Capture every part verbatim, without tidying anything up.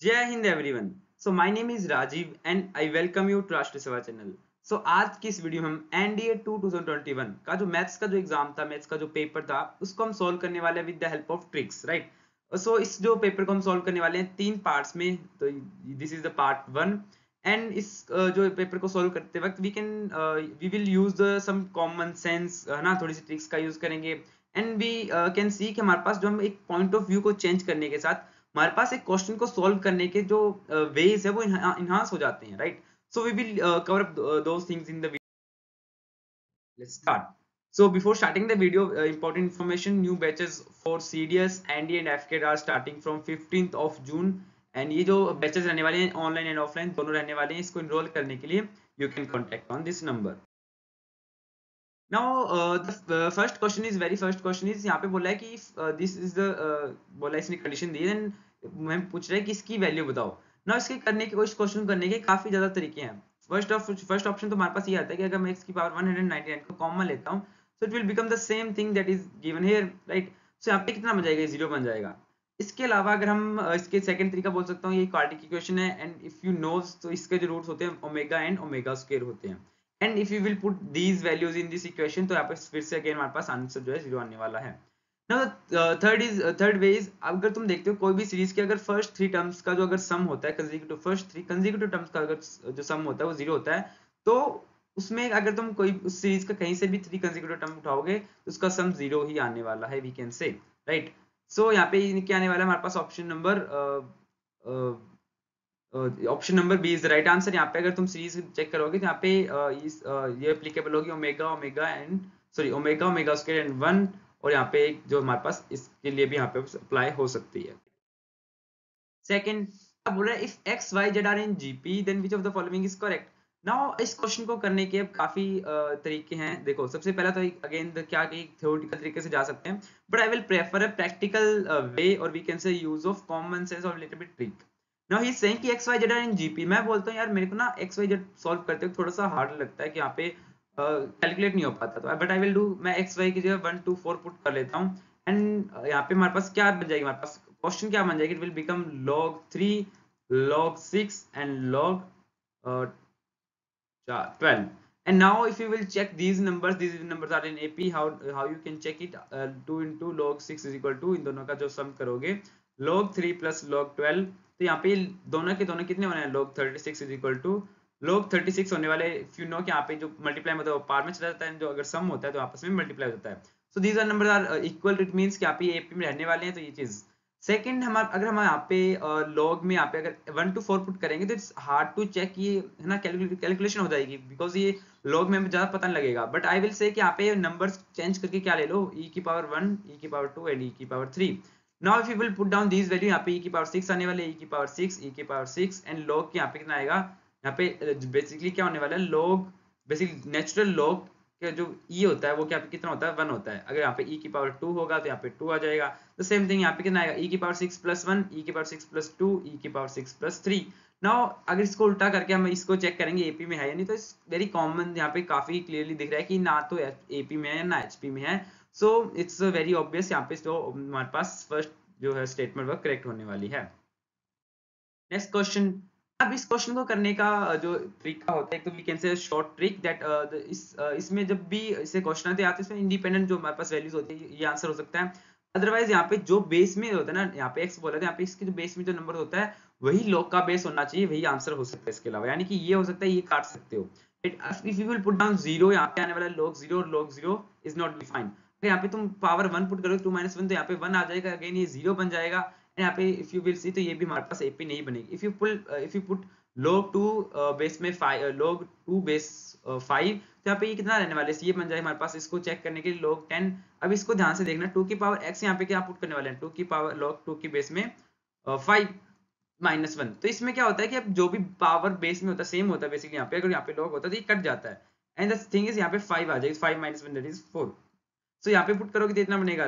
जय Hind everyone. So my name is Rajiv and I welcome you to Rashtriya Seva channel. सो आज की इस वीडियो में हम NDA two thousand twenty one का जो मैथ्स का जो एग्जाम था, मैथ्स का जो पेपर था, उसको हम सॉल्व करने वाले हैं with the help of tricks, right. So इस जो पेपर को हम सॉल्व करने वाले हैं तीन पार्ट्स में। तो this is the part one. And इस uh, जो पेपर को सॉल्व करते वक्त we can we will use the some common sense, है ना, थोड़ी सी ट्रिक्स का यूज करेंगे। एंड वी कैन सी कि हमारे पास जो हम एक पॉइंट ऑफ व्यू को चेंज करने के साथ हमारे पास एक क्वेश्चन को सॉल्व करने के जो वेज है वो इनहांस हो जाते हैं, right. So we will cover up those things in the video. Let's start. So before starting the video, uh, important information: new batches for C D S, N D A and F C A T are starting from fifteenth of June. And ये जो batches रहने वाले हैं online and offline दोनों रहने वाले हैं, इसको एनरोल करने के लिए you can contact on this number. Now uh, the uh, first question is very first question is यहाँ पे बोला है कि uh, this is the uh, बोला है इसने कंडीशन दी है and मैं पूछ रहा है कि इसकी वैल्यू बताओ। ना इसके करने के इस क्वेश्चन करने के काफी ज्यादा तरीके हैं। फर्स्ट ऑफ फर्स्ट ऑप्शन तो हमारे पास ये आता है कि अगर मैं x की power one hundred ninety nine को कॉमन लेता हूँ so it will become the same thing that is given here, right? so यहाँ पे कितना बन जाएगा, जीरो बन जाएगा। इसके अलावा अगर हम uh, इसके सेकंड तरीका बोल सकता हूँ, ये क्वाड्रेटिक इक्वेशन है एंड इफ यू नोज तो इसके जो रूट्स होते हैं ओमेगा एंड ओमेगा स्क्वायर होते हैं। And if you will put these values in this equation तो यहाँ पे फिर से अगेन हमारे पास आंसर जो है जीरो आने वाला है। Now third is third way is, अगर तुम देखते हो कोई भी सीरीज के अगर फर्स्ट थ्री टर्म्स का जो अगर सम होता है consecutive, first three consecutive terms का अगर जो सम होता है वो जीरो होता है, तो उसमें अगर तुम कोई उस सीरीज का कहीं से भी थ्री कंसेक्यूटिव टर्म उठाओगे तो उसका सम जीरो ही आने वाला है, we can say, right. So यहाँ पे क्या आने वाला है हमारे पास, option number option number B is the right answer. यहाँ पे अगर तुम सीरीज चेक करोगे तो यहाँ पे uh, इस uh, ये एप्लीकेबल होगी omega omega and sorry omega omega square and one, और यहाँ पे एक जो हमारे पास इसके लिए भी यहाँ पे अप्लाई हो सकती है। सेकंड, अब बोल रहा है if X Y Z are in GP then which of the following is correct. Now इस क्वेश्चन को करने के अब काफी uh, तरीके हैं। देखो सबसे पहला तो अगेन क्या कि थ्योरेटिकल तरीके से जा सकते हैं, but I will prefer a practical way और we can say use of common sense और little bit trick. Now he is saying कि X Y Z are in GP. मैं बोलता हूँ यार मेरे को ना एक्स वाई जेड सॉल्व करते वक्त थोड़ा सा हार्ड लगता है कि यहाँ पे कैलकुलेट uh, नहीं हो पाता, तो बट आई विल डू, मैं एक्स वाई की जगह वन टू फोर पुट कर लेता हूँ। एंड uh, यहाँ पे हमारे पास क्या बन जाएगी, हमारे पास क्वेश्चन क्या बन जाएगी, it will become log three log six and log uh, twelve. And now if you will check these numbers, these numbers are in A P, how how you can check it, uh, two into log six is equal to, इन दोनों का जो sum करोगे log three plus log twelve, तो यहाँ पे दोनों के दोनों कितने होने हैं, log thirty six is equal to log thirty six होने वाले। if you know कि यहाँ पे जो मल्टीप्लाई मतलब वो पार में चला जाता है, जो अगर सम होता है तो आपस में मल्टीप्लाई हो जाता है। so these are numbers are equal, it means कि यहाँ पे A P में रहने वाले हैं, तो ये चीज। सेकंड, हम अगर हम यहाँ पे लॉग में यहाँ पे अगर वन टू फोर पुट करेंगे तो इट्स हार्ड टू चेक, ये है ना कैलकुलेशन हो जाएगी, बिकॉज ये लॉग में ज्यादा पता नहीं लगेगा। बट आई विल से कि यहाँ पे नंबर्स चेंज करके क्या ले लो, e की पावर वन, e की पावर टू एंड e की power three. Now if you will put down these value, यहाँ पे e की पावर सिक्स आने वाले, e की पावर सिक्स, e की पावर सिक्स एंड लॉग यहाँ पे कितना आएगा, यहाँ पे बेसिकली क्या होने वाला है, लॉग बेसिकली नेचुरल लॉग जो e होता है वो क्या कितना होता है, वन होता है। अगर यहाँ पे e की पावर टू होगा तो यहाँ पे टू आ जाएगा। तो सेम थिंग यहाँ पे कितना आएगा, e की power six plus one, e की power six plus two, e की power six plus three. Now अगर इसको उल्टा करके हम इसको चेक करेंगे एपी में है या नहीं, तो इस वेरी कॉमन यहाँ पे काफी क्लियरली दिख रहा है कि ना तो एपी में है ना एचपी में है। सो इट्स वेरी ऑब्वियस यहाँ पे जो हमारे पास फर्स्ट जो है स्टेटमेंट वो करेक्ट होने वाली है। Next question. अब इस क्वेश्चन को करने का जो तरीका होता है, एक तो we can say short trick that इस uh, इसमें जब भी इसे क्वेश्चन आते हैं इसमें इंडिपेंडेंट जो हमारे पास वैल्यूज होती है ये आंसर हो सकता है। अदरवाइज यहाँ पे जो बेस में होता है ना, यहाँ पे एक्स बोला था, यहाँ पे इसके जो बेस में जो नंबर होता है वही लॉग का बेस होना चाहिए, वही आंसर हो सकता है। इसके अलावा यानी कि ये हो सकता है, ये काट सकते हो। If you will put down zero, यहाँ पे आने वाला लॉग जीरो और log zero is not defined. यहाँ पे तुम पावर वन पुट करोगे, टू माइनस वन, तो यहाँ पे वन आ जाएगा, अगेन ये जीरो बन जाएगा। यहाँ पे इफ यू विल सी तो ये भी हमारे पास एपी नहीं बनेगी। If you pull if you put log two base में five, log two base five, तो यहाँ पे ये कितना रहने वाले, ये बन जाए हमारे पास। इसको चेक करने के लिए log टेन। अब इसको ध्यान से देखना, टू की पावर x यहाँ पे क्या पुट करने वाले हैं, टू की पावर log टू की बेस में फाइव माइनस वन। तो इसमें क्या होता है कि अब जो भी पावर बेस में होता है सेम होता है बेसिकली, यहाँ पे अगर यहाँ पे log होता है तो ये कट जाता है। एंड द थिंग इज यहाँ पे फाइव आ जाएगी, five minus one that is four. So यहाँ पे पुट करोगे तो इतना बनेगा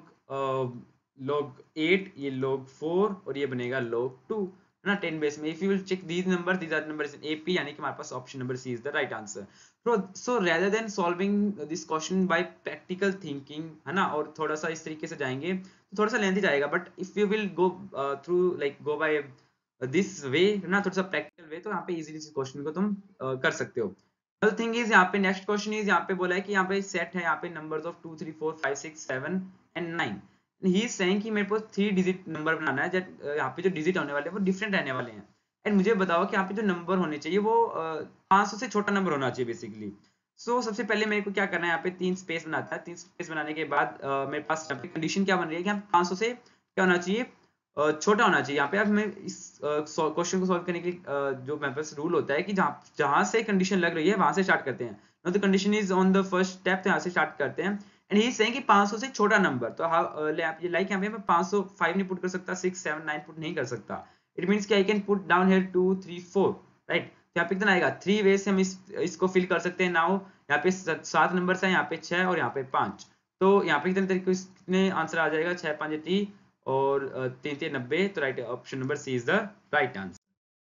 log log एट, ये log फोर और ये बनेगा log टू, है ना, टेन बेस में। If you will check these number, these are numbers in AP, यानी कि हमारे पास option number C is the right answer. So rather than solving this question by practical thinking, है ना, और थोड़ा सा इस तरीके से जाएंगे तो थोड़ा सा लेंथी जाएगा, but if you will go through like go by this way ना, थोड़ा सा प्रैक्टिकल वे, तो यहाँ पे इजीली इस क्वेश्चन को तुम uh, कर सकते हो। The thing is यहाँ पे नेक्स्ट क्वेश्चन इज, यहाँ पे बोला है कि यहाँ पे सेट है यहाँ पे numbers of two three four five six seven and nine. He is saying कि मेरे को थ्री डिजिट नंबर बनाना है, जब यहाँ पे जो डिजिट होने वाले हैं वो डिफरेंट रहने वाले हैं। एंड मुझे बताओ कि यहाँ पे जो नंबर होने चाहिए वो पाँच सौ से छोटा नंबर होना चाहिए बेसिकली। सो so, सबसे पहले मेरे को क्या करना है, यहाँ पे तीन स्पेस बनाता है। तीन स्पेस बनाने के बाद uh, मेरे पास यहाँ पे कंडीशन क्या बन रही है कि यहाँ पाँच सौ से क्या होना चाहिए, छोटा होना चाहिए। यहाँ पे अब मैं इस क्वेश्चन को सॉल्व करने के लिए जो मेरे पास रूल होता है कि जहाँ जहाँ से कंडीशन लग रही है वहां से स्टार्ट करते हैं। No the condition is on the first step, तो यहाँ से स्टार्ट करते हैं। एंड ही इज सेइंग कि पाँच सौ से छोटा नंबर, तो आप ये लाइक यहाँ पे मैं पाँच सौ फाइव नहीं पुट कर सकता, सिक्स सेवन नाइन पुट नहीं कर सकता। इट मीन्स कि I can put down here two three four, right. तो यहाँ पे कितना आएगा, थ्री वे से हम इस इसको फिल कर सकते हैं। नाउ यहाँ पे सात नंबर है, यहाँ पे छह और यहाँ पे पांच। तो यहाँ पे कितने तरीके कितने आंसर आ जाएगा, छह पांच टी और तीन तीन नब्बे। तो right option number C is the right answer.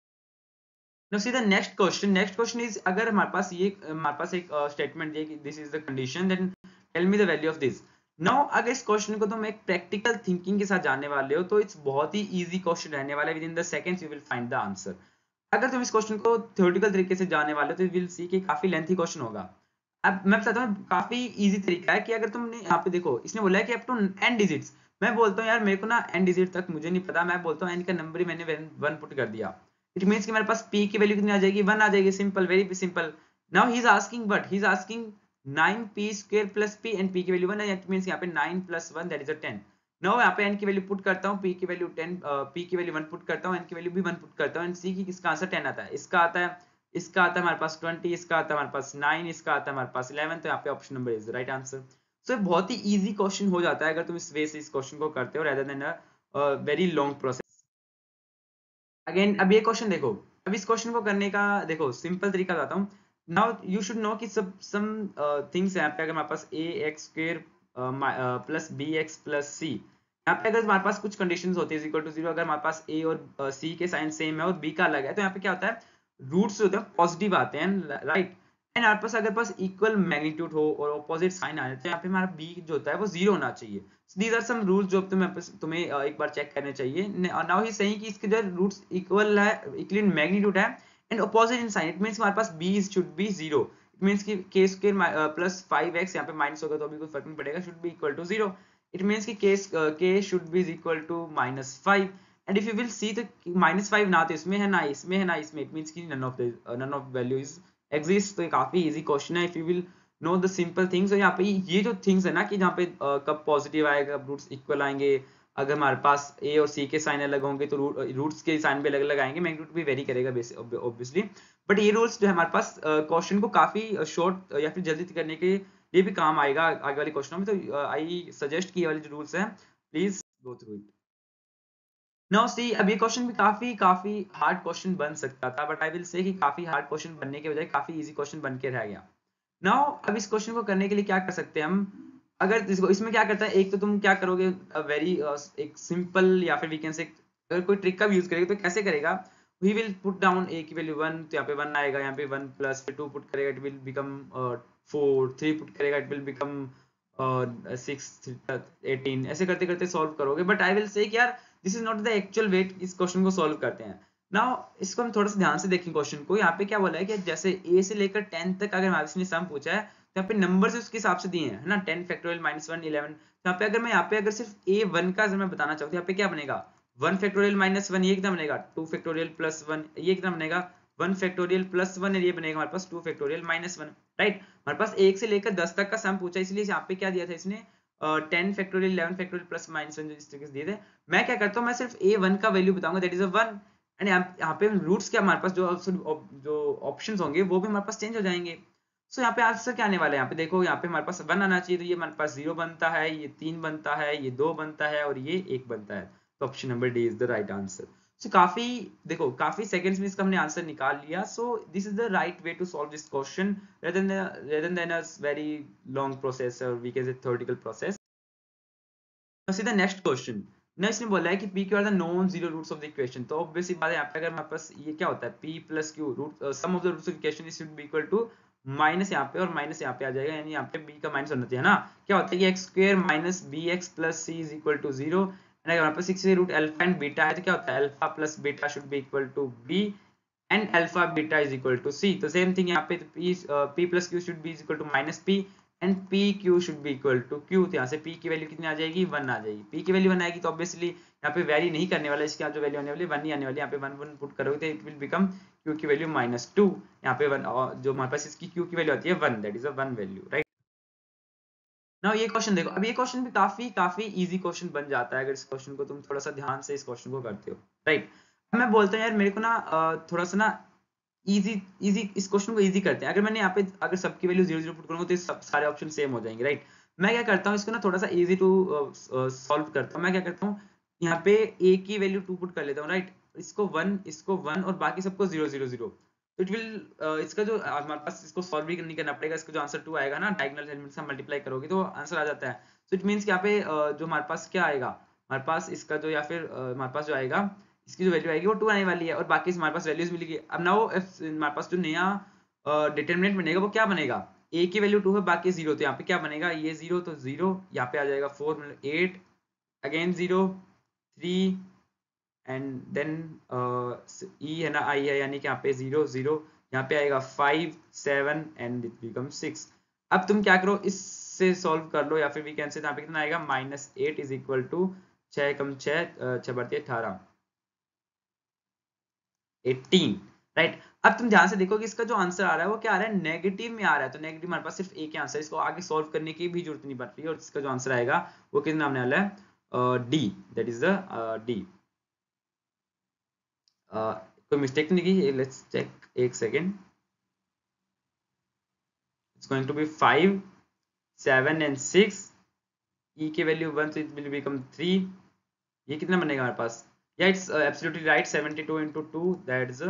Now see the next question. Next question is, अगर हमारे पास ये हमारे पास एक स्टेटमेंट दिया कि this is the condition, then tell me the value of this. Now अगर इस क्वेश्चन को तुम एक प्रैक्टिकल थिंकिंग के साथ जानने वाले हो तो इट्स बहुत ही इजी क्वेश्चन रहने वाला है। Within the seconds you will find the answer. अगर तुम इस क्वेश्चन को थ्योरेटिकल तरीके से जानने वाले हो तो यू विल सी कि काफी लेंथी क्वेश्चन होगा। अब मैं बताता हूँ, काफी इजी तरीका है कि अगर तुमने यहाँ पे देखो, इसने बोला है कि अप टू एन डिजिट्स। मैं बोलता हूँ यार मेरे को ना एन डिजिट तक मुझे नहीं पता, मैं बोलता हूँ एन का नंबर ही मैंने वन पुट कर दिया। इट मीन्स कि मेरे पास p की वैल्यू कितनी आ जाएगी, वन आ जाएगी। Simple, very simple. Now he is asking, but he is asking nine P square plus p and p की वैल्यू वन है। इट मीन्स यहाँ पे nine plus one that is a ten. Now यहाँ पे n की value put करता हूँ, p की वैल्यू टेन, p की वैल्यू वन पुट करता हूँ, n की वैल्यू भी वन पुट करता हूँ, एंड c की किसका आंसर टेन आता है, इसका आता है, इसका आता है हमारे पास ट्वेंटी, इसका आता है हमारे पास नाइन, इसका आता है हमारे पास इलेवन। तो यहाँ पे option number is the right answer. So बहुत ही इजी क्वेश्चन हो जाता है अगर तुम इस वे से इस क्वेश्चन को करते हो, rather than a very long process. Again अब ये क्वेश्चन देखो, अब इस क्वेश्चन को करने का देखो सिंपल तरीका बताता हूँ। नाउ यू शुड नो कि सब सम थिंग्स यहाँ पे, अगर हमारे पास A X square plus B x plus C, यहाँ पे अगर हमारे पास कुछ कंडीशंस होती है इक्वल टू जीरो, अगर हमारे पास ए और सी uh, के साइन सेम है और बी का अलग है, तो यहाँ पे क्या होता है, रूट्स होते हैं पॉजिटिव आते हैं, राइट। एंड हमारे पास अगर पास इक्वल मैग्नीट्यूड हो और ऑपोजिट साइन आ जाए तो यहाँ पे हमारा बी जो होता है वो जीरो होना चाहिए। दीज आर सम रूल्स जो तुम्हें तुम्हें एक बार चेक करने चाहिए। नाउ ही सही कि इसके जो रूट्स इक्वल है, इक्वल इन मैग्नीट्यूड है and opposite in sign, it means हमारे पास b should be zero. It means कि k square plus five X, यहाँ पे माइनस होगा तो अभी कोई फर्क नहीं पड़ेगा, should be equal to zero. It means कि k k should be equal to minus five. And if you will see तो माइनस फाइव ना तो इसमें है ना इसमें है ना इसमें, इट मींस कि none of the none of value is exist. तो ये काफी इजी क्वेश्चन है if you will know the simple things. और यहाँ पे ये जो थिंग्स है ना कि जहाँ पे uh, कब पॉजिटिव आएगा, कब रूट्स इक्वल आएंगे, अगर हमारे पास ए और सी के साइन अलग होंगे तो रूट्स के साइन भी अलग अलग आएंगे, मैग्नीट्यूड भी वेरी करेगा ऑब्वियसली। बट ये रूल्स जो है हमारे पास क्वेश्चन uh, को काफी शॉर्ट uh, या फिर जल्दी करने के लिए भी काम आएगा आगे वाले क्वेश्चनों में। तो आई सजेस्ट कि ये वाले जो रूल्स हैं please go through it. Now see, अब ये क्वेश्चन भी काफी काफी हार्ड क्वेश्चन बन सकता था, बट आई विल से कि काफी हार्ड क्वेश्चन बनने के बजाय काफी इजी क्वेश्चन बन के रह गया। नाउ अब इस क्वेश्चन को करने के लिए क्या कर सकते हैं हम, अगर इसको इसमें क्या करता है, एक तो तुम क्या करोगे, वेरी एक सिंपल या फिर वी कैन से अगर कोई ट्रिक का भी यूज करेगा तो कैसे करेगा, we will put down A की वैल्यू वन, तो यहाँ पे वन आएगा, यहाँ पे वन प्लस फिर टू पुट करेगा, it will become four, three put करेगा, it will become six eighteen. ऐसे करते करते सॉल्व करोगे। बट आई विल से यार this is not the actual way इस क्वेश्चन को सॉल्व करते हैं। नाउ इसको हम थोड़ा सा ध्यान से देखें क्वेश्चन को। यहाँ पे क्या बोला है कि जैसे ए से लेकर टेन तक अगर हमारे ने सम पूछा है तो यहाँ पे नंबर से उसके हिसाब से दिए हैं, है ना, ten factorial minus one eleven. तो यहाँ पे अगर मैं यहाँ पे अगर सिर्फ ए वन का अगर मैं बताना चाहूँ तो यहाँ पे क्या बनेगा, वन फैक्टोरियल माइनस वन, ये कितना बनेगा, टू फैक्टोरियल प्लस वन, ये कितना बनेगा, वन फैक्टोरियल प्लस वन, ये बनेगा हमारे पास two factorial minus one, right. हमारे पास एक से लेकर दस तक का सम पूछा, इसलिए यहाँ पे क्या दिया था इसने, ten factorial eleven factorial plus minus one, इस तरीके से दिए थे। मैं क्या करता हूँ, मैं सिर्फ ए वन का वैल्यू बताऊंगा, that is a one. And यहाँ पे रूट्स क्या हमारे पास जो जो ऑप्शंस होंगे वो भी हमारे पास चेंज हो जाएंगे। सो so, यहाँ पे आंसर क्या आने वाला है, यहाँ पे देखो, यहाँ पे हमारे पास वन आना चाहिए, तो ये हमारे पास जीरो बनता है, ये तीन बनता है, ये दो बनता है और ये एक बनता है। तो option number D is the right answer. So काफी देखो काफी सेकंड्स में इसका हमने आंसर निकाल लिया। So this is the right way to solve this question rather than rather than a very long process or we can say theoretical process. Now see the next question. ना इसने बोला है कि p q are the known zero roots of the equation। तो obviously बात है, यहाँ पे अगर हमारे पास ये क्या होता है, p plus q root uh, sum of the roots of equation is should be equal to minus यहाँ पे और माइनस यहाँ पे आ जाएगा, यानी यहाँ पे b का माइनस होना चाहिए ना। क्या होता है कि x square minus b x plus c is equal to zero and अगर हमारे पास six root alpha and beta है तो क्या होता है, alpha plus beta should be equal to b and alpha beta is equal to c. तो same thing यहाँ पे p p plus q should be is equal to minus p and p q should be equal to q. तो यहाँ से P की value कितनी आ जाएगी, one आ जाएगी। पी की वैल्यू वन आएगी तो ऑब्वियसली यहाँ पे वैरी नहीं करने वाला, इसके जो वैल्यू आने वाली वन ही आने वाली। यहाँ पे वन वन पुट करोगे तो इट विल बिकम क्यू की वैल्यू माइनस टू। यहाँ पे वन जो हमारे पास इसकी क्यू की वैल्यू आती है one, that is a one value, right. ना ये क्वेश्चन देखो, अब ये क्वेश्चन भी काफी काफी इजी क्वेश्चन बन जाता है अगर इस क्वेश्चन को तुम थोड़ा सा ध्यान से इस क्वेश्चन को करते हो, राइट। अब मैं बोलता हूँ यार मेरे को ना थोड़ा सा ना इजी इजी इस क्वेश्चन को इजी करते हैं। अगर मैंने यहाँ पे अगर सबकी वैल्यू जीरो जीरो पुट करूंगा तो सब सारे ऑप्शन सेम हो जाएंगे, राइट। मैं क्या करता हूँ इसको ना थोड़ा सा इजी टू सॉल्व करता हूँ। मैं क्या करता हूँ यहाँ पे ए की वैल्यू टू पुट कर लेता हूँ, राइट। इसको वन, इसको वन और बाकी सबको जीरो जीरो जीरो। तो इट विल इसका जो हमारे पास इसको सॉल्व भी नहीं करना पड़ेगा, इसका जो आंसर टू आएगा ना डायगोनल एलिमेंट से मल्टीप्लाई करोगे तो आंसर आ जाता है। सो इट मींस कि यहाँ पे uh, जो हमारे पास क्या आएगा, हमारे पास इसका जो या फिर uh, हमारे पास जो आएगा इसकी जो वैल्यू आएगी वो टू आने वाली है और बाकी हमारे पास वैल्यूज मिलेगी। अब ना वो हमारे पास जो नया डिटरमिनेंट बनेगा वो क्या बनेगा, ए की वैल्यू टू है बाकी जीरो, तो यहाँ पे क्या बनेगा, ये जीरो तो जीरो, यहाँ पे आ जाएगा फोर मतलब eight, again zero, three and then e है ना आई है, यानी कि यहाँ पे जीरो जीरो, यहाँ पे आएगा five seven and it become six. अब तुम क्या करो इससे सॉल्व कर लो या फिर वी कैन से यहाँ पे कितना आएगा minus eight is equal to छः कम छः छः बढ़ती है अठारह एटीन, राइट। अब तुम ध्यान से देखो कि इसका जो आंसर आ रहा है वो क्या आ रहा है, नेगेटिव में आ रहा है। तो नेगेटिव हमारे पास सिर्फ एक ही आंसर है, इसको आगे सॉल्व करने की भी जरूरत नहीं पड़ रही है। और इसका जो आंसर आएगा वो कितना आने वाला है, d, that is the d. कोई मिस्टेक नहीं की, लेट्स चेक एक second. It's going to be five seven and six, e की वैल्यू वन तो इट विल बिकम थ्री। ये कितना बनेगा हमारे पास, या it's absolutely right, seventy two into two that is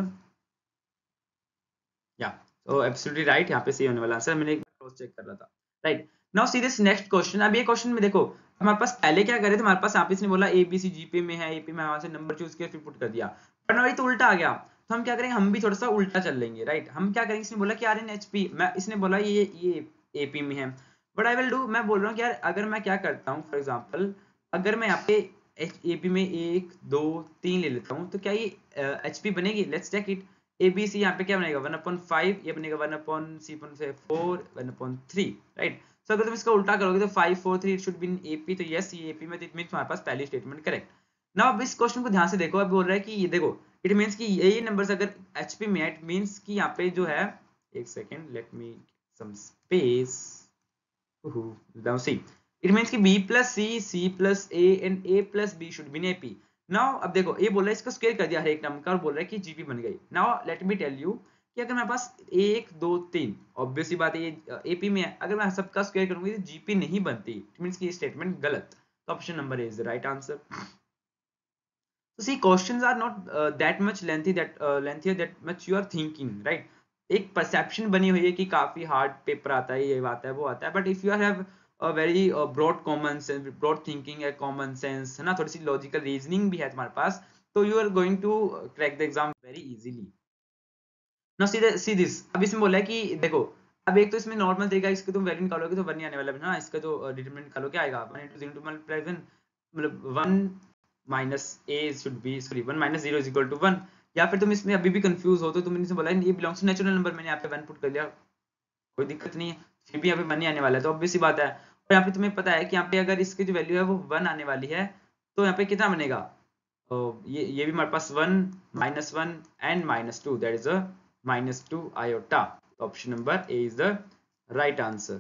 या तो एब्सोल्युटली राइट, यहाँ पे सही होने वाला आंसर। मैंने एक बार क्रॉस चेक कर रहा था, right. Now see this next question. अब ये क्वेश्चन में देखो हमारे पास पहले क्या करे थे, हमारे पास यहाँ पे इसने बोला एबीसी जीपी में है, एपी में, वहां से नंबर चूज किया फिर पुट कर दिया। पर ना ये तो उल्टा आ गया, तो हम क्या करेंगे, हम भी थोड़ा सा उल्टा चल लेंगे, राइट। हम क्या करेंगे, इसने बोला कि आर एन एच पी, मैं इसने बोला ये ये एपी में है, बट आई विल डू, मैं बोल रहा हूँ कि यार अगर मैं क्या करता हूँ, फॉर एग्जाम्पल अगर मैं यहाँ पे एपी में एक दो तीन ले लेता हूँ तो क्या ये एच पी बनेगी, let's check it. A B C यहाँ पे क्या बनेगा वन अपॉन फाइव, ये बनेगा one upon c upon four, one upon three, right. So अगर तुम इसका उल्टा करोगे तो five four three it should be in AP, तो यस ये एपी में, तो इट मींस हमारे पास पहली स्टेटमेंट करेक्ट। नाउ अब इस क्वेश्चन को ध्यान से देखो, अब बोल रहा है कि ये देखो इट मींस कि ये नंबर्स अगर एचपी में है, इट मींस कि यहाँ पे जो है, एक second let me some space, now see it means कि b plus c, c plus a and a plus b should be in A P। Now अब देखो ये बोल रहा है इसका स्क्वायर कर दिया हर एक नंबर का और बोल रहा है कि जीपी बन गई। Now let me tell you कि अगर मेरे पास एक दो तीन, ऑब्वियस सी बात है ये एपी में है, अगर मैं सबका स्क्वायर करूंगी तो जीपी नहीं बनती, इट मींस कि ये स्टेटमेंट गलत। तो option number A is the right answer. So see, questions are not uh, that much lengthy, that uh, lengthier that much you are thinking, right? एक परसेप्शन बनी हुई है कि काफी हार्ड पेपर आता है, ये आता है वो आता है, but if you have a very broad common sense, broad thinking है, कॉमन सेंस है ना, थोड़ी सी लॉजिकल रीजनिंग भी है तुम्हारे पास, तो you are going to crack the exam very easily. Now see see this, अब इसमें बोला है कि देखो अब एक तो इसमें नॉर्मल तरीका, इसके तुम वैल्यू निकालोगे तो वन नहीं आने वाला है ना, इसका जो डिटरमिनेंट निकालो क्या आएगा, one into zero two multiply one, मतलब one minus a should be sorry one minus zero is equal to one. या फिर तुम इसमें अभी भी कंफ्यूज हो तो तुमने इसमें बोला ये बिलोंग्स टू नेचुरल नंबर, मैंने यहाँ पे वन पुट कर दिया, कोई दिक्कत नहीं है, फिर भी यहाँ पे वन नहीं आने वाला है, तो ऑब्वियस सी बात है। और यहाँ पे तुम्हें पता है कि यहाँ पे अगर इसकी जो वैल्यू है वो वन आने वाली है तो यहाँ पे कितना बनेगा, तो ये ये भी हमारे पास one minus one and minus two, that is a minus two iota. Option number A is the right answer.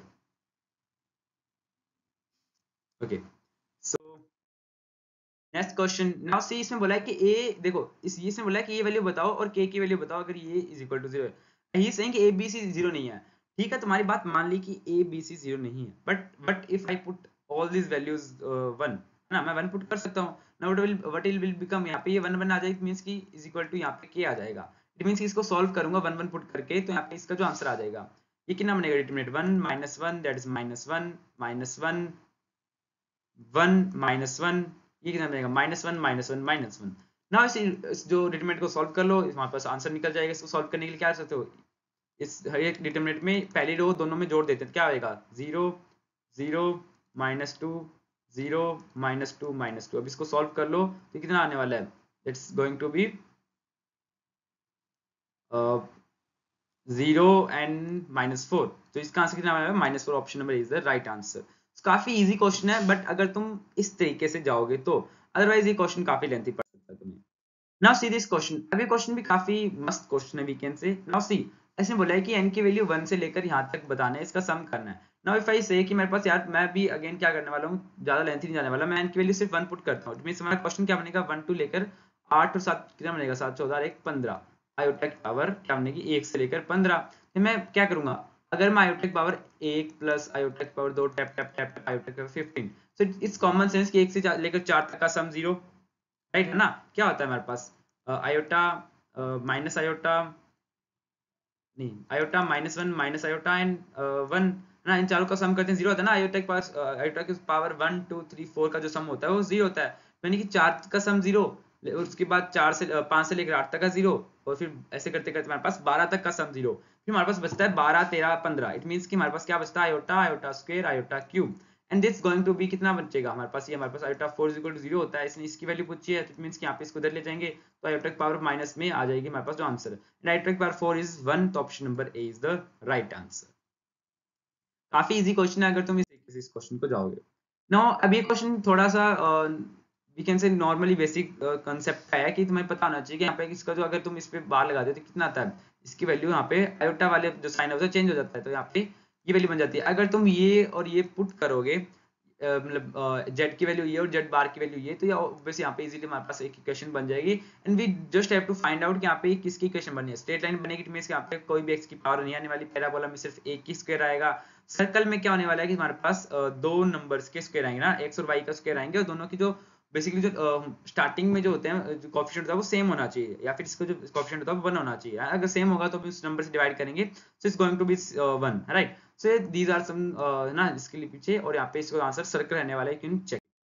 Okay so next question. Now see इसमें बोला है कि ए देखो इस ये इसमें बोला है कि ये वैल्यू बताओ और के की वैल्यू बताओ अगर ये इज इक्वल टू जीरो है। ही सेइंग कि ए बी सी जीरो नहीं है, ठीक है तुम्हारी बात मान ली कि ए बी सी जीरो नहीं है, but but if I put all these values one है ना, मैं वन पुट कर सकता हूँ ना, what will what will become, यहाँ पे ये वन वन आ जाएगा, मींस कि इज इक्वल टू यहाँ पे के आ जाएगा। इट मींस कि इसको सॉल्व करूंगा वन वन पुट करके तो यहाँ पे इसका जो आंसर आ जाएगा ये कितना बनेगा, determinant one minus one, that is minus one minus one one minus one, ये कितना बनेगा minus one minus one minus one. ना इस, इस जो डिटरमिनेंट को सॉल्व कर लो, हमारे पास आंसर निकल जाएगा। इसको सॉल्व करने के लिए क्या कर सकते हो, इस हर एक डिटरमिनेंट में पहली रो दोनों में जोड़ देते हैं, क्या आएगा zero zero minus two zero minus two minus two. अब इसको सॉल्व कर लो तो कितना आने वाला है, it's going to be zero and minus four. तो इसका आंसर कितना आएगा, minus four. Option number is the right answer. काफी इजी क्वेश्चन है, बट अगर तुम इस तरीके से जाओगे तो, अदरवाइज ये क्वेश्चन काफी लेंथी पड़ सकता है तुम्हें। Now see this question. अभी क्वेश्चन भी काफी मस्त क्वेश्चन है वीकेंड से। नाउ सी, ऐसे बोला है कि n की वैल्यू वन से लेकर यहाँ तक बताना है, इसका सम करना है। नाउ इफ आई से कि मेरे पास यार, मैं भी अगेन क्या करने वाला हूँ, ज्यादा लेंथी नहीं जाने वाला, मैं n की वैल्यू सिर्फ वन पुट करता हूँ। मींस हमारा क्वेश्चन क्या बनेगा, वन टू लेकर आठ और सात कितना बनेगा, सात चौदह एक पंद्रह। आयोटा की पावर क्या बनेगी, एक से लेकर पंद्रह। तो मैं क्या करूंगा, अगर मैं आयोटा की पावर एक प्लस आयोटा की पावर दो tap tap tap tap iota की power fifteen. So it's common sense कि एक से लेकर चार तक का सम जीरो, राइट है ना। क्या होता है हमारे पास, आयोटा माइनस आयोटा, नहीं iota minus one minus iota and one ना, इन चारों का सम करते हैं जीरो होता है ना। आयोटा के पास आयोटा के power one two three four का जो सम होता है वो जीरो होता है। यानी कि चार का सम जीरो, उसके बाद चार से पांच से लेकर आठ तक का जीरो, और फिर ऐसे करते करते हमारे पास बारह तक का सम जीरो। फिर हमारे पास बचता है बारह तेरह पंद्रह। इट मीन्स कि हमारे पास क्या बचता है, iota iota square iota cube. And this going to be कितना बचेगा हमारे पास, ये हमारे पास iota four is equal to zero होता है, इसने इसकी वैल्यू पूछी है, तो इट मींस कि यहाँ पे इसको इधर ले जाएंगे तो आयोटा की पावर माइनस में आ जाएगी हमारे पास जो आंसर है। एंड आयोटा की पावर फोर इज वन, तो option number A is the right answer. काफी इजी क्वेश्चन है अगर तुम इस तरीके से इस क्वेश्चन को जाओगे। नो, अब ये क्वेश्चन थोड़ा सा we can say normally basic concept का है कि तुम्हें पता होना चाहिए कि यहाँ पे इसका जो, अगर तुम इस पे बार लगा दो तो कितना आता है, इसकी वैल्यू यहाँ पे आयोटा वाले जो साइन है वो चेंज हो जाता है, तो यहाँ पे ये वैल्यू बन जाती है। अगर तुम ये और ये पुट करोगे, मतलब जेड की वैल्यू ये और जेड बार की वैल्यू ये, तो ये ऑब्वियसली यहाँ पे इजीली हमारे पास एक इक्वेशन बन जाएगी। And we just have to find out कि यहाँ पे किसकी इक्वेशन बनी है। स्ट्रेट लाइन बनेगी, इट मींस कि यहाँ पे कोई भी एक्स की पावर नहीं आने वाली, पैराबोला में सिर्फ एक ही स्क्वायर आएगा। सर्कल में क्या होने वाला है कि हमारे पास दो नंबर्स के स्क्वायर आएंगे ना, एक्स और वाई का स्क्वायर आएंगे, और दोनों की जो बेसिकली जो स्टार्टिंग में जो होते हैं जो कोएफिशिएंट होता है वो सेम होना चाहिए, या फिर इसका जो कोएफिशिएंट होता है वो वन होना चाहिए। अगर सेम होगा तो उस नंबर से डिवाइड करेंगे, so it's going to be one, right. So these are some ना इसके लिए पीछे, और यहाँ पे इसका आंसर सर्कल रहने वाला है, कैन चेक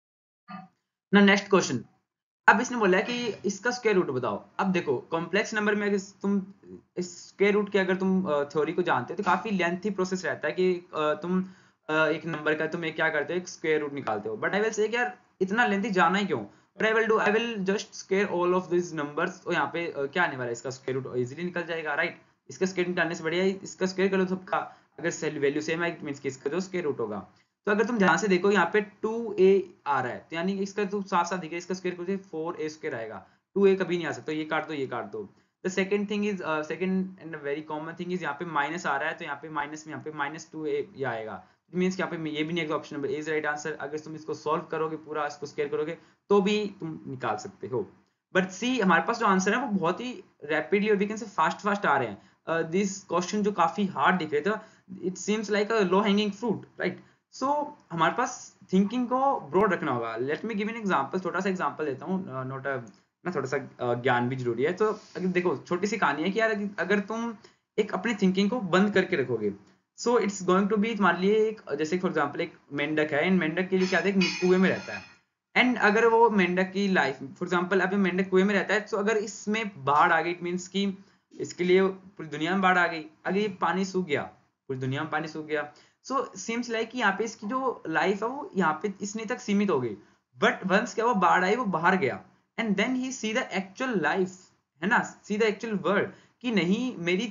ना। Next question. अब इसने बोला है कि इसका स्क्वायर रूट बताओ। अब देखो, कॉम्प्लेक्स नंबर में अगर तुम इस स्क्वायर रूट के अगर तुम थ्योरी को जानते हो तो काफी लेंथी प्रोसेस रहता है कि तुम एक नंबर का तुम एक क्या करते हो, एक स्क्वायर रूट निकालते हो। बट आई विल से यार इतना लेंथी जाना ही क्यों, but I will do I will just square all of this numbers. और यहाँ पे क्या आने वाला है, इसका स्क्वायर रूट इजीली निकल जाएगा, राइट। इसका स्क्वायर निकालने से बढ़िया इसका स्क्वायर कर लो सबका, अगर सेल वैल्यू सेम है इट मींस कि इसका जो स्क्वायर रूट होगा। तो अगर तुम ध्यान से देखो यहाँ पे टू ए आ रहा है, तो यानी इसका तो साफ साफ दिखेगा, इसका स्क्वायर कुछ फोर ए स्क्वायर आएगा। टू ए कभी नहीं आ सकता, ये काट दो ये काट दो। The second thing is second and very common thing is यहाँ पे माइनस आ रहा है, तो यहाँ पे माइनस में यहाँ पे माइनस टू ए आएगा। इट मींस यहाँ पे ये भी नहीं है, option number A is right answer. अगर तुम इसको सॉल्व करोगे पूरा इसको स्क्वायर करोगे तो भी तुम निकाल सकते हो। बट सी हमारे पास जो आंसर है वो बहुत ही रैपिडली और we can say fast fast आ रहे हैं। दिस uh, क्वेश्चन जो काफी हार्ड दिख रहे थे, it seems like a low hanging fruit, right. So हमारे पास थिंकिंग को ब्रॉड रखना होगा। Let me give an example, छोटा सा एग्जांपल देता हूँ, नोट अ ना थोड़ा सा ज्ञान भी जरूरी है। तो अगर देखो छोटी सी कहानी है कि यार अगर तुम एक अपनी थिंकिंग को बंद करके रखोगे, so it's going to be तुम्हारे लिए एक, जैसे फॉर एग्जांपल एक मेंढक है, इन मेंढक के लिए क्या है, कुएं में रहता है। एंड अगर वो मेंढक की लाइफ, फॉर एग्जांपल अभी मेंढक कुएं में रहता है, तो अगर इसमें बाढ़ आ गई इट मींस कि इसके लिए पूरी दुनिया में बाढ़ आ गई। अगर ये पानी सूख गया, पूरी दुनिया में पानी सूख गया, सो सीम्स लाइक कि यहाँ पे इसकी जो लाइफ है वो यहाँ पे इसने तक सीमित हो गई। बट वंस क्या वो बाढ़ आई, वो बाहर गया, and then he see the actual life, है ना, सी द एक्चुअल वर्ल्ड, कि नहीं मेरी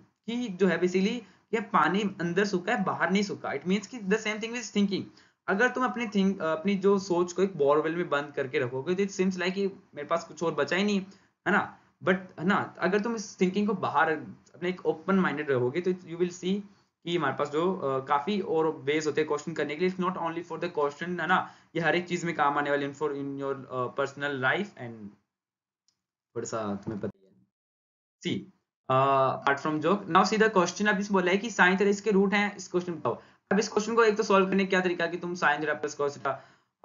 की जो है बेसिकली ये पानी अंदर सूखा है बाहर नहीं सूखा। इट मींस कि the same thing with thinking. अगर तुम अपनी थिंक अपनी जो सोच को एक बोरवेल में बंद करके रखोगे तो इट सीम्स लाइक मेरे पास कुछ और बचा ही नहीं, है ना। बट है ना, अगर तुम इस थिंकिंग को बाहर अपने एक ओपन माइंडेड रहोगे तो यू विल सी कि हमारे पास जो uh, काफी और वेज होते हैं क्वेश्चन करने के लिए। It's not only for the question, है ना, ये हर एक चीज में काम आने वाले for in your personal life. And थोड़ा सा तुम्हें पता है, see apart from joke, now see the question. अब इस बोला है कि साइन थीटा इसके रूट हैं, इस क्वेश्चन बताओ। अब इस क्वेश्चन को एक तो सॉल्व करने का क्या तरीका है कि तुम sine theta plus cos theta,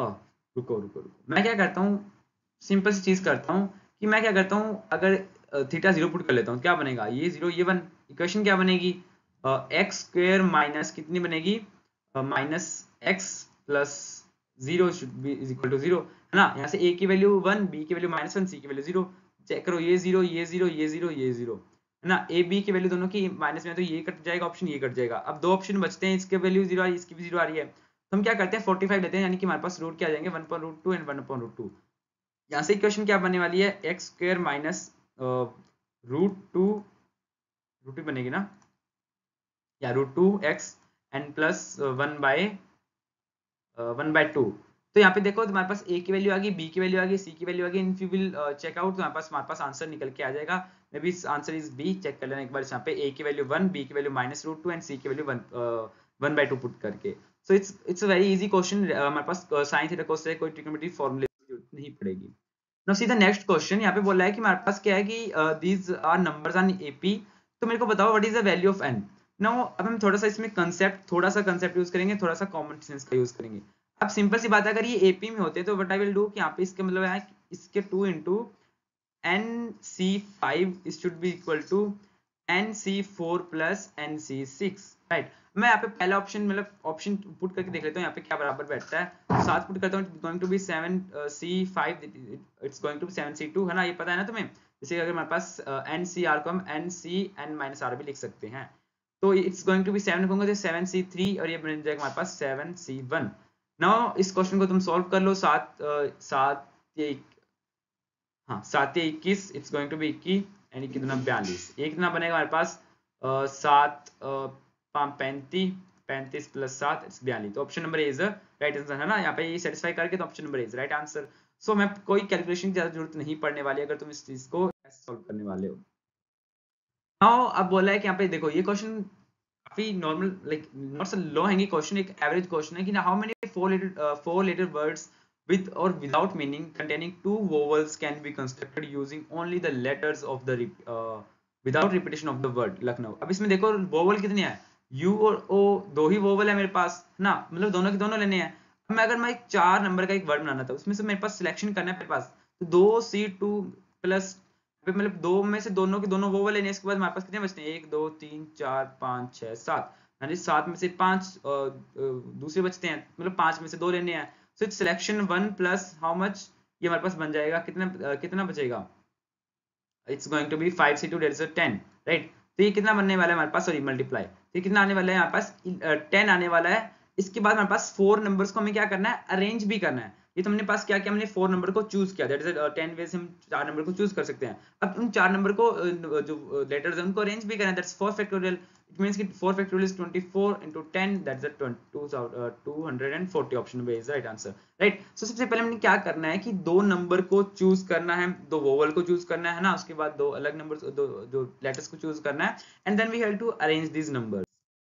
रुको रुको रुको मैं क्या करता हूँ, सिंपल सी चीज करता हूँ कि मैं क्या करता हूँ, अगर थीटा जीरो पुट कर लेता हूँ, क्या बनेगा, ये जीरो ये वन। इक्वेशन क्या बनेगी, एक्स स्क्वायर माइनस कितनी बनेगी, minus x plus zero should be is equal to zero, है ना। यहाँ से ए की वैल्यू वन, बी की वैल्यू माइनस वन, सी की वैल्यू जीरो। चेक करो, ये जीरो ये जीरो ये जीरो ये जीरो, है ना। ए बी की वैल्यू दोनों की माइनस में, तो ये कट जाएगा ऑप्शन, ये कट जाएगा। अब दो ऑप्शन बचते हैं, इसके वैल्यू जीरो आ रही है, इसकी भी जीरो आ रही है, तो हम क्या करते हैं फोर्टी फाइव लेते हैं, यानी कि हमारे पास रूट क्या आ जाएंगे one upon root two and one upon root two. यहाँ से इक्वेशन क्या बनने वाली है, x square minus root two root two बनेगी ना, या root two x n plus one by one by two. तो यहाँ पे देखो तुम्हारे पास ए की वैल्यू आ गई, बी की वैल्यू आ गई, सी की वैल्यू आ गई। If you will check out तो हमारे पास हमारे पास आंसर निकल के आ जाएगा। Maybe answer is b, check कर लेना एक बार। यहाँ पे ए की वैल्यू वन, बी की value minus root two and c की value one one by two put करके। So it's it's a very easy question. हमारे पास साइन थीटा कोस से कोई ट्रिग्नोमेट्री फॉर्मूले की जरूरत नहीं पड़ेगी। Now see the next question. यहाँ पे बोला है कि हमारे पास क्या है कि these are numbers on AP, तो मेरे को बताओ what is the value of n. Now अब हम थोड़ा सा इसमें कंसेप्ट थोड़ा सा कंसेप्ट यूज करेंगे, थोड़ा सा कॉमन सेंस का यूज करेंगे। अब सिंपल सी बात है, अगर ये एपी में होते तो व्हाट आई विल डू कि यहाँ पे इसके मतलब है इसके two into n c five is should be equal to n c four plus n c six, right. मैं यहाँ पे पहला ऑप्शन मतलब ऑप्शन पुट करके देख लेता हूँ यहाँ पे क्या बराबर बैठता है। तो सात पुट करता हूँ, going to be seven c five, it's going to be seven c two, है ना, ये पता है ना तुम्हें। जैसे अगर हमारे पास एन सी आर को हम n c n minus r भी लिख सकते हैं, तो it's going to be seven कहूंगा तो सेवन सी थ्री और ये बन जाएगा हमारे पास सेवन सी वन। नाउ इस क्वेश्चन को तुम सॉल्व कर लो। सात सात ये हाँ सात या इक्कीस, इट्स गोइंग टू बी इक्कीस यानी कितना बयालीस। ये कितना बनेगा हमारे पास uh, सात पैंतीस, पैंतीस प्लस सात इट्स बयालीस। तो option number A is right answer, है ना। यहाँ पे ये सेटिस्फाई करके तो option number A is right answer. So मैं कोई कैलकुलेशन की ज्यादा जरूरत नहीं पड़ने वाली अगर तुम इस चीज को सॉल्व करने वाले हो। नाउ अब बोला है कि यहाँ पे देखो ये क्वेश्चन काफी normal like not so low hanging question, एक एवरेज क्वेश्चन है कि how many four letter four letter words with or without meaning containing two vowels can be constructed using only the letters of the uh, without repetition of the word Lucknow. अब इसमें देखो vowel कितने हैं, u और o दो ही vowel है मेरे पास ना, मतलब दोनों के दोनों लेने हैं। अब मैं अगर मैं एक चार नंबर का एक वर्ड बनाना था, उसमें से मेरे पास सिलेक्शन करना है मेरे पास, तो दो सी टू प्लस मतलब दो में से दोनों के दोनों वोवल लेने, इसके बाद हमारे पास कितने बचते हैं, एक दो तीन चार पाँच छह सात, यानी सात में से पांच दूसरे बचते हैं, मतलब पांच में से दो लेने हैं। So it's selection one plus how much, ये हमारे पास बन जाएगा कितना uh, कितना बचेगा, it's going to be five C two that is ten, right. तो ये कितना बनने वाला है हमारे पास, सॉरी मल्टीप्लाई, तो ये कितना आने वाला है यहाँ पास टेन आने वाला है। इसके बाद हमारे पास फोर नंबर्स को हमें क्या करना है, अरेंज भी करना है। ये तो हमने पास क्या किया, हमने फोर नंबर को चूज किया, दैट इज टेन वे से हम चार नंबर को चूज कर सकते हैं। अब उन चार नंबर को जो लेटर्स हैं उनको अरेंज भी करना है, that's four factorial. It means कि four factorial is twenty four into ten, that's two hundred forty. Option number is right answer, right. So सबसे पहले हमने क्या करना है कि दो नंबर को चूज करना है, दो वोवल को चूज करना है ना, उसके बाद दो अलग नंबर दो जो लेटर्स को चूज करना है, and then we have to arrange this numbers.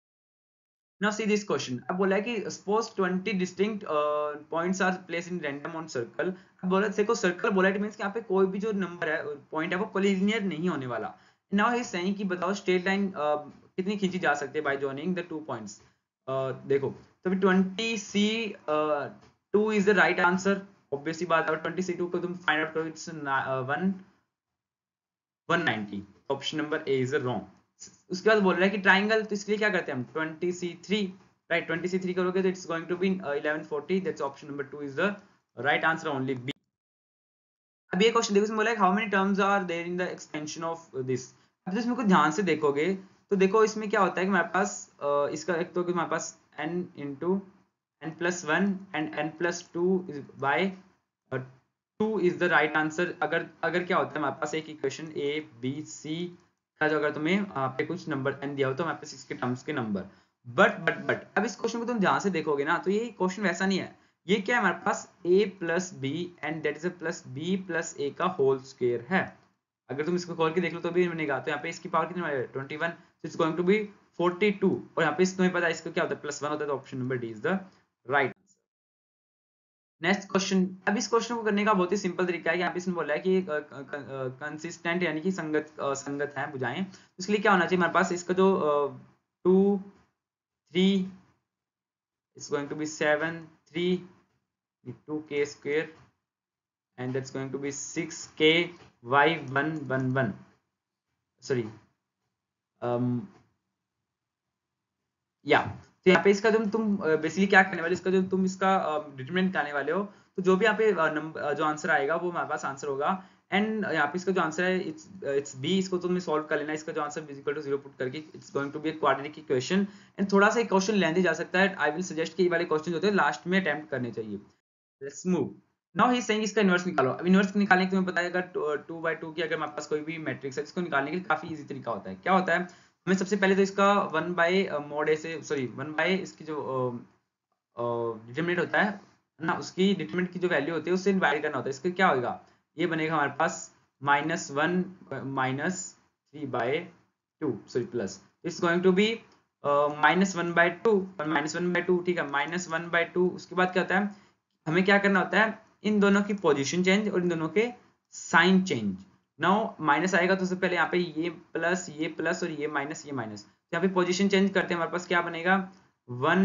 Now see this question. अब बोला है कि suppose twenty distinct uh, points are placed in random on circle। अब बोला देखो सर्कल बोला, इट मींस कि यहाँ पे कोई भी जो नंबर है पॉइंट है वो कोलिनियर नहीं होने वाला। नाउ ही सेइंग कि बताओ स्ट्रेट लाइन uh, कितनी खींची जा सकती है by joining the two points. देखो तो twenty C two is the right answer, obviously बात है। ट्वेंटी सी टू को तुम फाइंड आउट करो, it's one one ninety. Option number A is wrong. उसके बाद बोल रहा है कि ट्राइंगल, तो इसके लिए क्या करते हैं हम twenty C three, right. Twenty C three करोगे तो it's going to be eleven forty, that's option number two is the right answer, only B. अब ये क्वेश्चन देखो, इसमें बोला है how many terms are there in the expansion of this. अब इसमें को ध्यान से देखोगे तो देखो इसमें क्या होता है कि हमारे पास uh, इसका एक तो कि हमारे पास n into n plus one and n plus two by two is the right answer. अगर अगर क्या होता है हमारे पास एक इक्वेशन ए बी सी का, जो अगर तुम्हें यहाँ पे कुछ नंबर एन दिया हो तो हमारे पास इसके टर्म्स के नंबर, बट बट बट अब इस क्वेश्चन को तुम ध्यान से देखोगे ना तो ये क्वेश्चन वैसा नहीं है। ये क्या है हमारे पास a plus B and that is a plus B plus A का होल स्क्वायर है। अगर तुम इसको खोल के देख लो तो भी बनेगा। तो यहाँ पे इसकी पावर कितनी है twenty one, so it's going to be forty two, और यहाँ पे तुम्हें पता है इसको क्या होता है प्लस वन होता है, तो option number D is the right. Next question. अब इस क्वेश्चन को करने का बहुत ही सिंपल तरीका है। यहाँ पे इसमें बोला है कि कंसिस्टेंट यानी कि संगत संगत है बुझाएं, इसके लिए क्या होना चाहिए हमारे पास, इसका जो two three it's going to be seven three two K square and that's going to be six K Y one one one, sorry या तो यहाँ पे इसका तुम तुम बेसिकली क्या करने वाले, इसका जो तुम इसका डिटरमिनेंट निकालने वाले हो, तो जो भी यहाँ पे नंबर जो आंसर आएगा वो हमारे पास आंसर होगा एंड यहाँ पे इसका जो आंसर है इट्स इट्स बी, इसको तुम्हें सॉल्व कर लेना, इसका जो answer b equal to zero put करके it's going to be a quadratic equation. And थोड़ा सा क्वेश्चन लेंदी जा सकता है, आई विल सजेस्ट कि ये वाले क्वेश्चन होते हैं लास्ट में अटेम्प्ट करने चाहिए। Let's move now, he saying इसका इनवर्स निकालो। अब इनवर्स निकालने के तुम्हें पता है अगर टू बाई टू की अगर हमारे पास कोई भी मैट्रिक्स है, इसको निकालने के लिए काफी इजी तरीका होता है। क्या होता है, हमें सबसे पहले तो इसका वन बाई मॉड ए से सॉरी वन बाई इसकी जो डिटरमिनेंट होता है ना, उसकी डिटरमिनेंट की जो वैल्यू होती है उससे डिवाइड करना होता है। इसका क्या होगा, ये बनेगा हमारे पास minus one minus three by two sorry plus it's going to be minus one by two minus one by two ठीक है, माइनस वन बाई टू। उसके बाद क्या होता है, हमें क्या करना होता है, इन दोनों की पोजीशन चेंज और इन दोनों के साइन चेंज। नाउ माइनस आएगा तो सबसे पहले यहाँ पे ये प्लस ये प्लस और ये माइनस ये माइनस, तो यहाँ पे पोजीशन चेंज करते हैं, हमारे पास क्या बनेगा one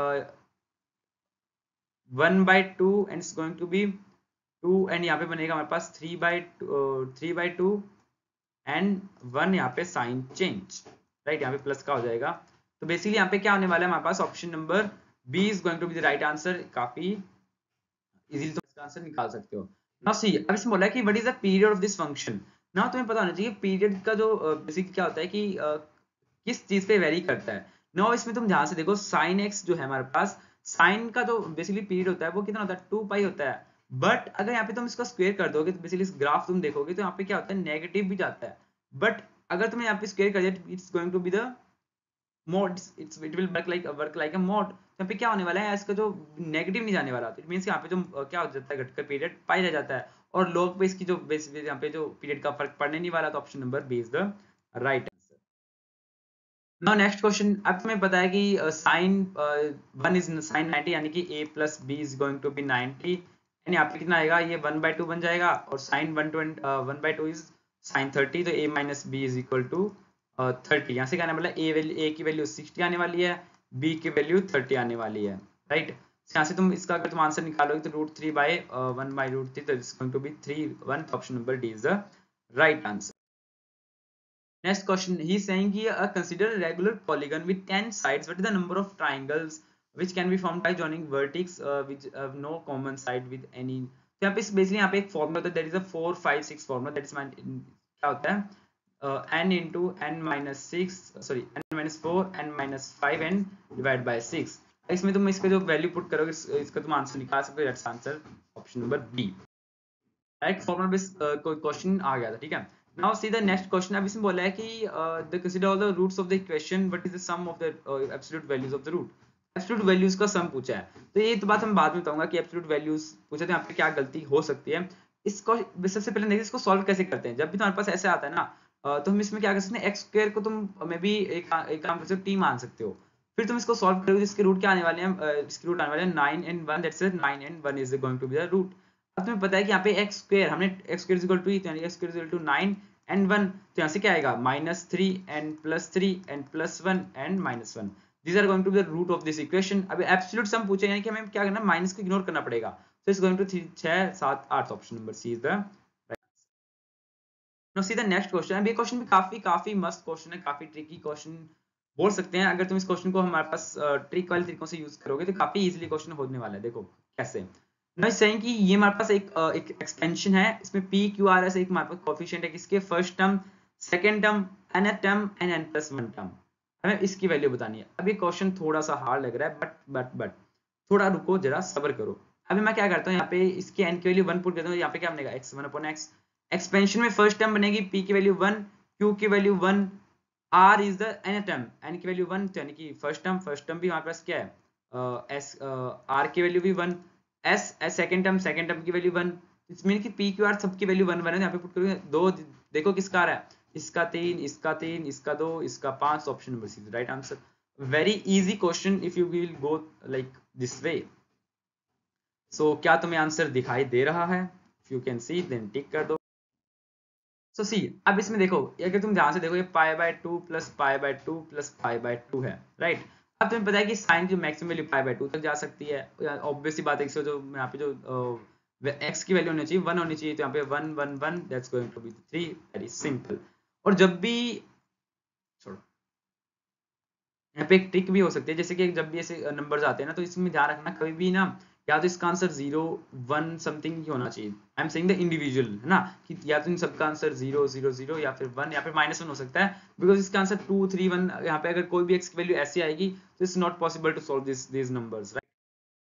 one by two and it's going to be two, and यहाँ पे बनेगा हमारे पास three by three by two and one यहाँ पे साइन चेंज, राइट, यहाँ पे प्लस का हो जाएगा। तो बेसिकली यहाँ पे क्या होने वाला है हमारे पास, option number B is going to be the right answer. काफी इजीली तुम इसका आंसर निकाल सकते हो। नाउ सी, अब इसमें बोला है कि what is the period of this function. Now तुम्हें पता होना चाहिए पीरियड का जो बेसिकली क्या होता है कि uh, किस चीज पे वेरी करता है। नाउ इसमें तुम ध्यान से देखो, साइन एक्स जो है हमारे पास, साइन का जो बेसिकली पीरियड होता है वो कितना होता है, टू पाई होता है। बट अगर यहाँ पे तुम इसका स्क्वायर कर दोगे तो बेसिकली इस ग्राफ तुम देखोगे तो यहाँ पे क्या होता है, नेगेटिव भी जाता है। बट अगर तुम्हें यहाँ पे स्क्वायर कर दिया, it's going to be the mod, it's it will work like work like a mod। यहाँ पे क्या होने वाला है, इसका जो नेगेटिव नहीं जाने वाला, तो इट मींस यहाँ पे जो uh, क्या हो जाता है, घटकर पीरियड पाई रह जाता है और log पे इसकी जो बेस यहाँ पे जो पीरियड का फर्क पड़ने नहीं वाला। तो option number B is the right answer. Now next question, अब तुम्हें पता है कि sine one is sine ninety, यानी कि a plus B is going to be ninety, and यहाँ पे कितना आएगा, ये वन बाई टू बन जाएगा, और sine one twenty one by two is sine thirty, तो a minus B is equal to thirty. यहाँ से क्या आने वाला है, ए वैल्यू ए की वैल्यू सिक्सटी आने वाली है, बी की वैल्यू थर्टी आने वाली है, राइट। यहाँ से तुम इसका अगर तुम आंसर निकालोगे तो root three by one by root three, तो it's going to be three one. Option number D is the right answer. Next question, he is saying here, uh, consider a regular polygon with ten sides. What is the number of triangles which can be formed by joining vertex uh, which have no common side with any। तो यहाँ पे basically यहाँ पे एक formula होता है, that is a four five six formula, that is क्या होता है n into n minus six sorry n minus four n minus five n divide by six. इसमें तुम इसका जो वैल्यू पुट करोगे इसका तुम आंसर निकाल सकते हो, that's answer option number B. Right, formula based कोई क्वेश्चन आ गया था, ठीक है। Now see the next question। अब इसमें बोला है कि uh, the consider all the roots of the equation, what is the sum of the uh, absolute values of the root। absolute values का sum पूछा है, तो ये तो बात हम बाद में बताऊंगा कि absolute values पूछा तो यहाँ पे क्या गलती हो सकती है। इसको सबसे पहले देखिए इसको सॉल्व कैसे करते हैं। जब भी तुम्हारे पास ऐसे आता है ना, तो हम इसमें क्या कर सकते हैं, एक्स स्क्वायर को तुम मे बी एक एक काम कर सकते हो, टी मान सकते हो। फिर तुम इसको सॉल्व करोगे, इसके रूट क्या आने वाले हैं, इसके रूट आने वाले हैं nine and one, that's nine and one is going to be the root. अब तुम्हें पता है कि यहाँ पे एक्स स्क्वायर हमने X square is equal to यानी X square is equal to nine and one, तो यहाँ से क्या आएगा minus three and plus three and plus one and minus one, these are going to be the root of this equation. अब absolute सम पूछे यानी कि हमें क्या करना है, माइनस को इग्नोर करना पड़ेगा, so it's going to three छह सात आठ, option number C is the right answer. Now see the next question. अब ये क्वेश्चन भी काफी काफी मस्त क्वेश्चन है, काफी ट्रिकी क्वेश्चन बोल सकते हैं। अगर तुम इस क्वेश्चन को हमारे पास ट्रिक वाले तरीकों से यूज करोगे तो काफी इजीली क्वेश्चन होने वाला है। देखो कैसे, मैं saying कि ये हमारे पास एक एक एक्सटेंशन है, इसमें पी क्यू आर एस एक हमारे पास कोफिशिएंट है, किसके first term second term n term and n plus one term, हमें इसकी वैल्यू बतानी है। अब ये क्वेश्चन थोड़ा सा हार्ड लग रहा है, बट बट बट थोड़ा रुको, जरा सब्र करो। अभी मैं क्या करता हूँ, यहाँ पे इसके एन की वैल्यू वन पुट करता हूँ, यहाँ पे क्या बनेगा X one upon X. Expansion में फर्स्ट टर्म बनेगी पी की वैल्यू वन, क्यू की value one, R is the n term, n की वैल्यू वन, यानी कि फर्स्ट टर्म फर्स्ट टर्म भी हमारे पास क्या है एस, आर की वैल्यू भी one, S S second term second term की वैल्यू वन, इसमें कि पी क्यू आर सबकी वैल्यू वन वन है। यहाँ पे पुट करोगे दो, देखो किसका आ रहा है, इसका तीन, इसका तीन, इसका दो, इसका पांच, option number C right answer. Very easy question if you will go like this way. So क्या तुम्हें आंसर दिखाई दे रहा है? If you can see then tick कर दो। सो so, सी अब इसमें देखो, अगर तुम ध्यान से देखो, ये pi by two plus pi by two plus pi by two है, राइट। अब तुम्हें पता है कि साइन की maximum value pi by two तक जा सकती है, ऑब्वियसली बात है। जो यहाँ पे जो एक्स की वैल्यू होनी चाहिए वन होनी चाहिए, तो यहाँ पे one one one, that's going to be three, very simple. और जब भी छोड़ो, यहाँ पे एक ट्रिक भी हो सकती है, जैसे कि जब भी ऐसे नंबर्स आते हैं ना, तो इसमें ध्यान रखना कभी भी ना या तो इसका आंसर जीरो वन समथिंग ही होना चाहिए। I am saying the individual, है ना, कि या तो इन सबका आंसर जीरो जीरो जीरो या फिर वन या फिर माइनस वन हो सकता है, बिकॉज इसका आंसर टू थ्री वन, यहाँ पे अगर कोई भी एक्स की वैल्यू ऐसी आएगी तो it's not possible to solve this these numbers, right.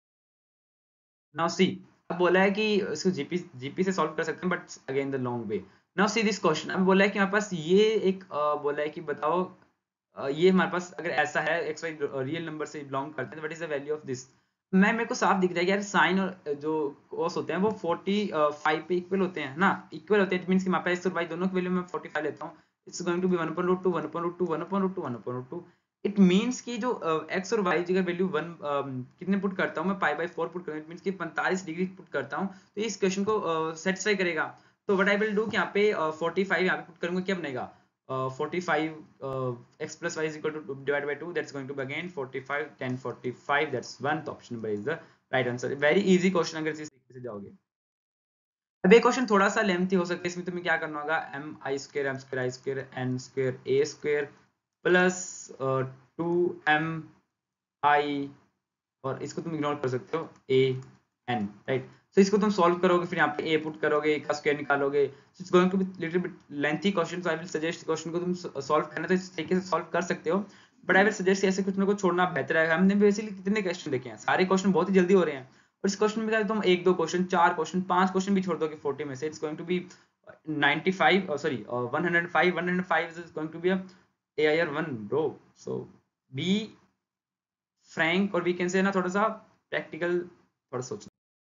Now see, अब बोला है कि इसको जीपी जीपी से सॉल्व कर सकते हैं, but again the long way. Now see this question, अब बोला है कि हमारे पास ये एक uh, बोला है कि बताओ uh, ये हमारे पास अगर ऐसा है एक्स वाई रियल नंबर से बिलोंग करते हैं, what is the value of this. मैं मेरे को साफ दिख रहा है कि यार साइन और जो कॉस होते हैं वो पैंतालीस पे इक्वल होते हैं ना, इक्वल होते हैं, इट मींस कि हमारे पास एक्स और वाई दोनों की वैल्यू मैं पैंतालीस लेता हूं, it's going to be one upon root two one upon root two one upon root two one upon root two. It means कि जो एक्स uh, और वाई की वैल्यू वन uh, कितने पुट करता हूं मैं, पाई बाई फोर पुट करूंगा, it means कि पैंतालीस डिग्री पुट करता हूं, तो इस क्वेश्चन को सेटिस्फाई uh, करेगा। तो व्हाट आई विल डू कि यहाँ पे uh, पैंतालीस यहाँ पे पुट करूंगा, क्या बनेगा uh, forty-five x plus y is equal to divided by two, that's going to be again forty-five, ten, forty-five, that's one, तो option number is the right answer। very easy question अगर इस तरीके से जाओगे। अब ये क्वेश्चन थोड़ा सा लेंथी हो सकता है, इसमें तुम्हें क्या करना होगा, M I square M square I square N square A square plus two M I, और इसको तुम इग्नोर कर सकते हो, ए एन, राइट। तो इसको तुम सॉल्व करोगे, फिर यहाँ पे ए पुट करोगे, ए का स्क्वायर निकालोगे, it's going to be little bit lengthy question, so I will suggest question को तुम सॉल्व करना तो इस तरीके से सॉल्व कर सकते हो, बट आई विल सजेस्ट ऐसे कुछ को छोड़ना बेहतर है। हमने बेसिकली कितने क्वेश्चन देखे हैं, सारे क्वेश्चन बहुत ही जल्दी हो रहे हैं, और इस क्वेश्चन में तुम एक दो क्वेश्चन, चार क्वेश्चन, पांच क्वेश्चन भी छोड़ दोगे फोर्टी में से, it's going to be ninety five, sorry one hundred five, one hundred five is going to be a A I R one bro, so be frank, और वी कैन से ना थोड़ा सा practical, थोड़ा सोचना।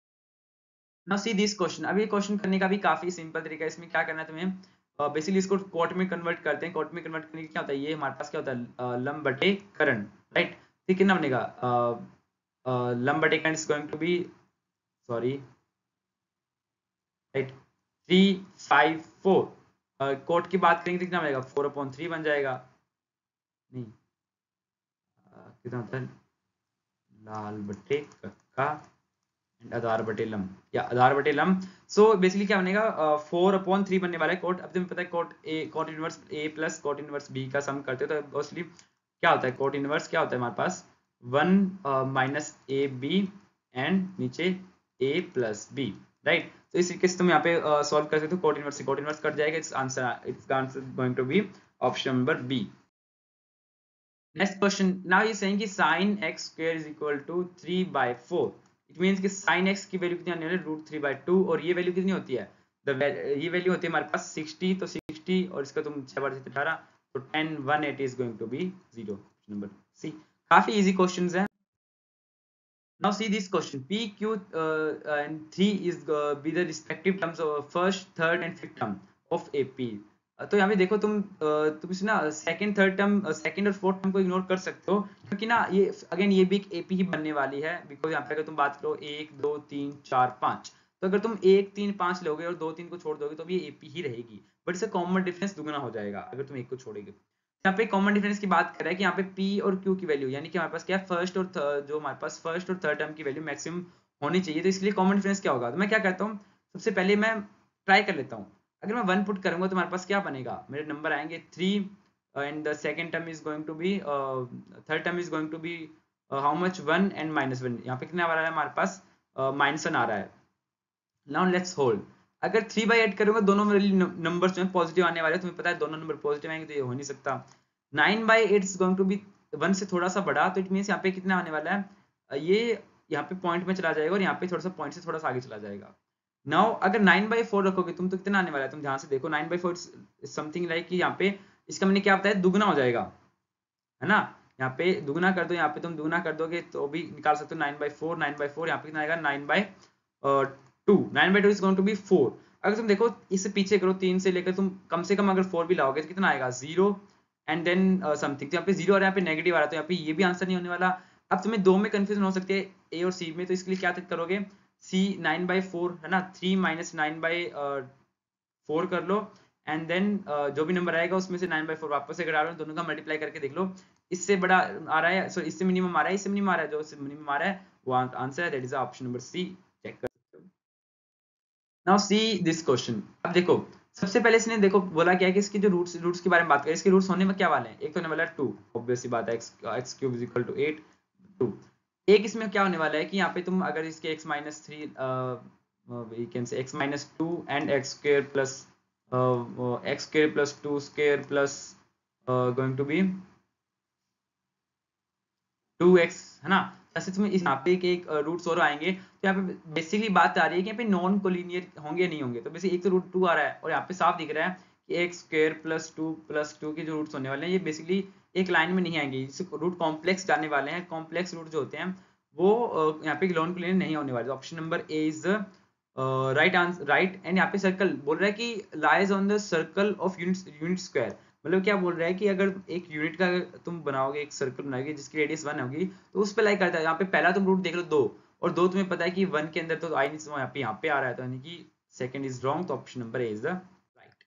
Now see this question, अब ये question करने का भी काफी सिंपल तरीका है। इसमें क्या करना है तुम्हें, बेसिकली uh, इसको कोट में कन्वर्ट करते हैं। कोट में कन्वर्ट करने के क्या होता है, ये हमारे पास क्या होता है, uh, लंब बटे करण, राइट। ठीक कितना बनेगा, uh, uh, लंब बटे करण is going to be, sorry, right, three five four. Cot की बात करेंगे तो कितना बनेगा, फोर अपॉन थ्री बन जाएगा, नहीं uh, कितना होता है, लाल बटे कक्का आधार बटे लंब, या आधार बटे लंब। सो बेसिकली क्या बनेगा, फोर अपॉन थ्री बनने वाला है कोट। अब तुम्हें पता है cot A, cot inverse A plus cot inverse B का सम करते हो, तो मोस्टली क्या होता है, कोट इनवर्स क्या होता है हमारे पास, one minus A B and नीचे ए प्लस बी, राइट। तो इस तरीके से तुम यहाँ पे सॉल्व कर सकते हो, कोट इनवर्स से कोट इनवर्स कट जाएगा, it's answer, it's answer going to be option number B. Next question, now ये सेइंग कि sin x square is equal to three by four, it means कि sin x की value कितनी आने वाली है, root three by to, और ये वैल्यू कितनी होती है, द ये वैल्यू होती है हमारे पास सिक्सटी, तो सिक्सटी और इसका तुम छह बार से अठारह, तो ten, one eighty is going to be zero, number C. काफी इजी क्वेश्चंस हैं। Now see this question, p q and three is be the respective terms of first, third and fifth term of ap। तो यहाँ पे देखो तुम तुम इसे ना सेकंड, थर्ड टर्म, सेकंड और फोर्थ टर्म को इग्नोर कर सकते हो, क्योंकि ना ये अगेन ये भी एक एपी ही बनने वाली है, बिकॉज यहाँ पे अगर तुम बात करो एक दो तीन चार पांच, तो अगर तुम एक तीन पांच लोगे और दो तीन को छोड़ दोगे तो भी ये एपी ही रहेगी, बट इसका कॉमन डिफरेंस दुगना हो जाएगा अगर तुम एक को छोड़ोगे। यहाँ पे कॉमन डिफरेंस की बात कर रहा है कि यहाँ पे p और q की वैल्यू, यानी कि हमारे पास क्या है, फर्स्ट और जो हमारे पास फर्स्ट और थर्ड टर्म की वैल्यू मैक्सिमम होनी चाहिए, तो इसलिए कॉमन डिफरेंस क्या होगा, तो मैं क्या करता हूँ, सबसे पहले मैं ट्राई कर लेता हूँ, अगर मैं वन पुट करूंगा तो हमारे पास क्या बनेगा, मेरे नंबर आएंगे three, and the second term is going to be, third term is going to be how much, one and minus one, यहाँ पे कितना आ रहा है हमारे पास, माइनस वन आ रहा है। नाउ लेट्स होल्ड, अगर थ्री बाई एट करूंगा दोनों मेरे नंबर जो है पॉजिटिव आने वाले, तुम्हें पता है दोनों नंबर पॉजिटिव आएंगे तो ये हो नहीं सकता। Nine by eight is going to be one से थोड़ा सा बड़ा, तो इट मीन्स यहाँ पे कितना आने वाला है, ये यहाँ पे पॉइंट में चला जाएगा और यहाँ पे थोड़ा सा पॉइंट से थोड़ा सा आगे चला जाएगा। नाउ अगर नाइन बाई फोर रखोगे तुम तो कितना आने वाला है, तुम ध्यान से देखो, nine by four something like कि यहाँ पे इसका मैंने क्या बताया, दुगना हो जाएगा, है ना, यहाँ पे दुगना कर दो, यहाँ पे तुम दुगना कर दोगे तो भी निकाल सकते हो, nine by four, nine by four यहाँ पे कितना आएगा, nine by two, nine by two is going to be four. अगर तुम देखो इससे पीछे करो, तीन से लेकर तुम कम से कम अगर फोर भी लाओगे तो कितना आएगा, जीरो एंड देन समथिंग, तो यहाँ पे जीरो और यहाँ पे नेगेटिव आ रहा है, तो यहाँ पे ये भी आंसर नहीं होने वाला। अब तुम्हें दो में कंफ्यूजन हो सकती है ए और सी में, तो इसके लिए क्या करोगे, सी नाइन बाई फोर है ना, three minus nine by four कर लो, एंड देन uh, जो भी नंबर आएगा उसमें से नाइन बाई फोर वापस से घटा लो, दोनों का मल्टीप्लाई करके देख लो, इससे बड़ा आ रहा है, सो इससे मिनिमम आ रहा है, इससे मिनिमम आ रहा है, जो इससे मिनिमम आ रहा है वो आंसर है, that is option number C, check कर सकते हो। नाउ सी दिस क्वेश्चन, अब देखो सबसे पहले इसने देखो बोला क्या है कि इसके जो रूट्स रूट्स के बारे में बात करें, इसके रूट्स होने में क्या वाले हैं, एक तो होने वाला है टू, ऑब्वियस सी बात है, x x cube is equal to eight, two, एक इसमें क्या होने वाला है कि यहाँ पे तुम अगर इसके x minus three we can say x minus two and x square plus x square plus two square plus going to be two x, है ना। जैसे तुम्हें इस यहाँ पे एक, एक रूट्स और आएंगे, तो यहाँ पे बेसिकली बात आ रही है कि यहाँ पे नॉन कोलिनियर होंगे नहीं होंगे। तो बेसिकली एक तो रूट टू आ रहा है और यहाँ पे साफ दिख रहा है कि x square plus two plus two के जो रूट्स होने वाले हैं ये बेसिकली एक लाइन में नहीं आएंगे, रूट कॉम्प्लेक्स जाने वाले हैं। कॉम्प्लेक्स रूट जो होते हैं वो यहाँ पे नॉन कोलिनियर नहीं होने वाले। Option number A is right answer, right. And यहाँ पे सर्कल बोल रहा है कि lies on the circle of unit unit square. मतलब क्या बोल रहा है कि अगर एक यूनिट का तुम बनाओगे, एक सर्कल बनाओगे जिसकी रेडियस वन होगी, तो उस पे लाइक करता है। यहाँ पे पहला तुम रूट देख लो दो, और दो तुम्हें पता है कि वन के अंदर तो आई नहीं, यहाँ पे यहाँ पे आ रहा है, तो यानी कि सेकंड इज रॉन्ग। तो option number A is the right.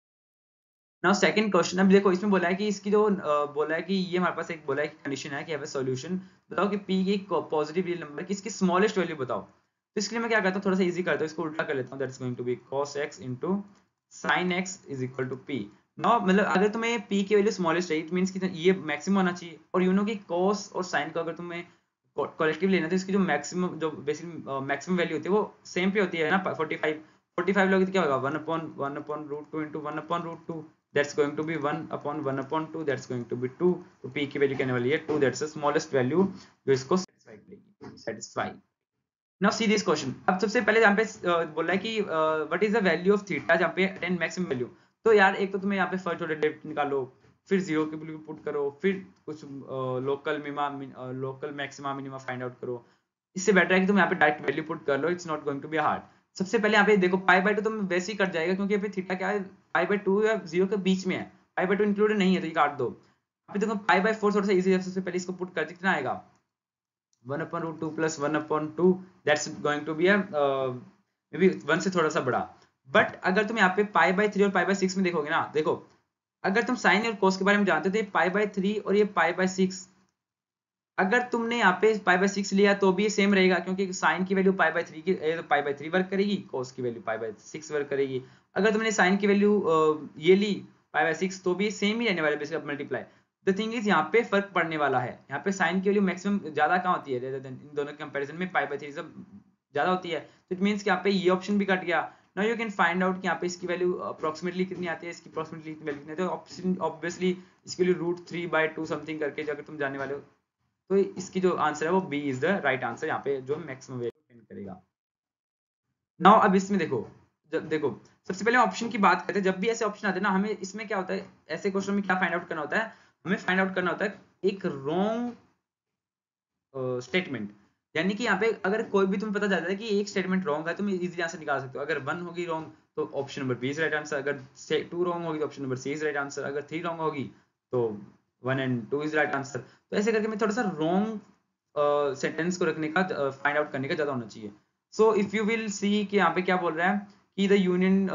Now second question, अब देखो इसमें बोला है कि इसकी जो uh, बोला है कि ये हमारे पास एक बोला है कि कंडीशन है कि हैव अ सॉल्यूशन, बताओ कि p की पॉजिटिव रियल नंबर की इसकी स्मॉलेस्ट वैल्यू बताओ। तो इसके लिए मैं क्या करता हूँ, थोड़ा सा इजी करता हूँ, इसको उल्टा कर लेता हूँ। That's going to be cos x into sin x is equal to p। No मतलब अगर तुम्हें p की वैल्यू स्मॉलेस्ट है, इट मींस कि ये मैक्सिमम होना चाहिए। और यू नो कि cos और sin को अगर तुम्हें कलेक्टिव लेना तो इसकी जो मैक्सिमम जो बेसिक मैक्सिमम वैल्यू होती है वो सेम पे होती है ना, फोर्टी फाइव। फोर्टी फाइव लोगे तो क्या होगा, one upon one upon root two into one upon root two, that's going to be one upon one upon two, that's going to be two. तो p की वैल्यू कहने वाली है two, that's the smallest value जो इसको satisfy करेगी, satisfy. Now see this question. अब सबसे पहले यहाँ पे uh, बोला है कि what is the value of theta, जहाँ पे टेन मैक्सिमम वैल्यू। तो यार एक तो तुम्हें यहाँ पे फर्स्ट ऑर्डर डेरिवेटिव निकालो, फिर जीरो की वैल्यू पुट करो, फिर कुछ local minima local maxima minima find out करो। इससे बेटर है कि तुम यहाँ पे डायरेक्ट वैल्यू पुट कर लो, it's not going to be hard. सबसे पहले यहाँ पे देखो पाई बाय टू तुम वैसे ही कट जाएगा, क्योंकि यहाँ पे थीटा क्या है, पाई बाय टू या जीरो के बीच में है, पाई बाय टू इंक्लूडेड नहीं है, तो ये काट दो। यहाँ पे देखो पाई बाय फोर थोड़ा सा इजी है, सबसे पहले इसको पुट कर, कितना आएगा one upon root two plus one upon two, that's going to be maybe one से थोड़ा सा बड़ा। बट अगर तुम यहाँ पे पाई बाय थ्री और पाई बाय सिक्स में देखोगे ना, देखो अगर तुम साइन और कोस के बारे में जानते हो तो ये पाई बाय थ्री और ये पाई बाय सिक्स, अगर तुमने यहाँ पे पाई बाय सिक्स लिया तो भी ये सेम रहेगा, क्योंकि साइन की वैल्यू पाई बाय थ्री की तो पाई बाय थ्री वर्क करेगी, कोस की value pi by six work करेगी। अगर तुमने साइन की वैल्यू ये ली पाई बाय सिक्स तो भी सेम ही रहने वाले basically multiply. The thing is यहाँ पे फर्क पड़ने वाला है, यहाँ पे साइन की वैल्यू मैक्सिमम ज्यादा कहाँ होती है इन दोनों के कंपैरिजन में, पाई बाय थ्री सब ज्यादा होती है। तो इट मींस कि यहाँ पे ये ऑप्शन भी कट गया। Now you can find out कि यहाँ पे इसकी वैल्यू अप्रोक्सीमेटली कितनी आती है, इसकी अप्रोक्सीमेटली कितनी वैल्यू कितनी है। तो ऑप्शन ऑब्वियसली इसके लिए root three by two something करके अगर तुम जाने वाले हो, तो इसकी जो आंसर है वो B is the right answer, यहाँ पे जो मैक्सिमम वैल्यू करेगा। नाउ अब इसमें देखो, जब देखो सबसे पहले ऑप्शन की बात करते हैं, जब भी ऐसे ऑप्शन आते हैं ना, हमें इसमें क्या होता है, ऐसे क्वेश्चन में क्या फाइंड आउट करना होता है, हमें फाइंड आउट करना होता है एक रॉन्ग स्टेटमेंट। यानी कि यहाँ पे अगर कोई भी तुम्हें पता चलता है कि एक स्टेटमेंट रॉन्ग है, तुम इजीली आंसर निकाल सकते हो। अगर वन होगी रॉन्ग तो option number B is right answer, अगर टू रॉन्ग होगी तो option number C is right answer, अगर थ्री रॉन्ग होगी तो one and two is right answer. तो ऐसे करके मैं थोड़ा सा रॉन्ग सेंटेंस को रखने का फाइंड आउट करने का ज्यादा होना चाहिए। So if you will see कि यहाँ पे क्या बोल रहा है कि the union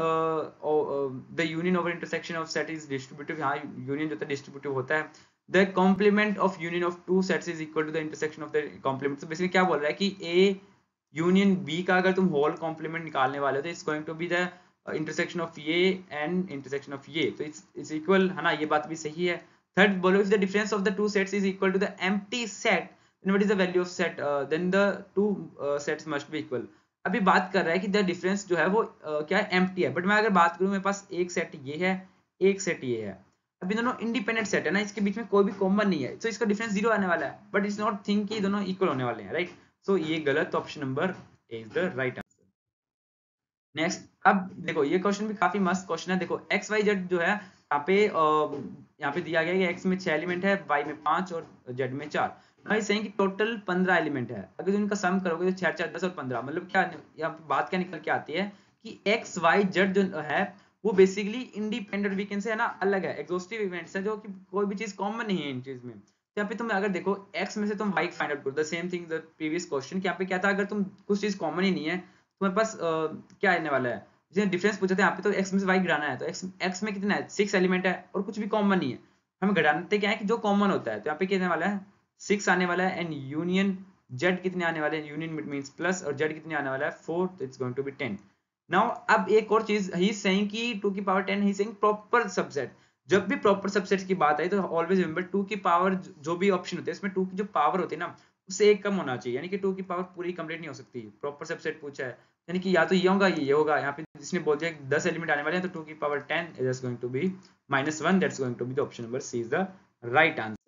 the union over intersection of set is distributive. हाँ यूनियन जो है डिस्ट्रीब्यूटिव होता है। The complement of union of two sets is equal to the intersection of the complement. तो बेसिकली क्या बोल रहा है कि ए यूनियन बी का अगर तुम होल कॉम्प्लीमेंट निकालने वाले हो तो it's going to be the intersection of ये एंड इंटरसेक्शन ऑफ ये, तो इट्स इट्स इक्वल, है ना, ये बात भी सही है। थर्ड बोलो if the difference of the two sets is equal to the empty set then what is the value of set, uh, then the two uh, sets must be equal। अभी बात कर रहा है कि द डिफरेंस जो है वो uh, क्या है, एम्प्टी है। बट मैं अगर बात करूं मेरे पास एक सेट ये है, एक सेट ये है, अभी दोनों इंडिपेंडेंट सेट है ना, इसके बीच में कोई भी कॉमन नहीं है, तो इसका डिफरेंस जीरो आने वाला है। बट इट्स नॉट थिंक कि दोनों इक्वल होने वाले हैं, राइट। सो ये गलत, option number A is the right answer. Next, अब देखो ये क्वेश्चन भी काफी मस्त क्वेश्चन है। देखो एक्स वाई जेड जो है यहाँ पे यहाँ पे दिया गया है कि एक्स में छह एलिमेंट है, वाई में पांच और जेड में चार। भाई सही कि टोटल पंद्रह एलिमेंट है। अगर इनका सम करोगे तो छह चार दस और पंद्रह, मतलब क्या यहाँ पे बात क्या निकल के आती है कि एक्स वाई जेड जो है वो बेसिकली इंडिपेंडेंट वीकेंड से है ना, अलग है, एग्जॉस्टिव इवेंट्स है, जो कि कोई भी चीज कॉमन नहीं है इन चीज में। तो यहाँ पे तुम अगर देखो एक्स में से तुम वाई फाइंड आउट करो, the same thing the previous question, यहाँ पे क्या था, अगर तुम कुछ चीज कॉमन ही नहीं है तुम्हारे पास uh, क्या आने वाला है, जिसने डिफरेंस पूछा था यहाँ पे, तो एक्स में से वाई गिराना है। तो एक्स एक्स में कितना है, सिक्स एलिमेंट है और कुछ भी कॉमन नहीं है, हमें घटाते क्या है कि जो कॉमन होता है। तो यहाँ पे कितने वाला है, सिक्स आने वाला है। एंड यूनियन जेड कितने आने वाले हैं, यूनियन मींस प्लस, और जेड कितने आने वाला है, फोर, तो it's going to be ten. Now अब एक और चीज, ही इज सेइंग कि टू की power ten, he is saying proper subset. जब भी प्रॉपर सबसेट की बात आई तो ऑलवेज रिमेंबर टू की पावर, जो भी ऑप्शन होते हैं इसमें टू की जो पावर होती है ना, उससे एक कम होना चाहिए, यानी कि टू की पावर पूरी कंप्लीट नहीं हो सकती। प्रॉपर सबसेट पूछा है, यानी कि या तो ये होगा ये होगा। यहाँ पे जिसने बोल दिया दस एलिमेंट आने वाले हैं, तो टू की power ten is going to be minus one, that's going to be the option number C is the right answer.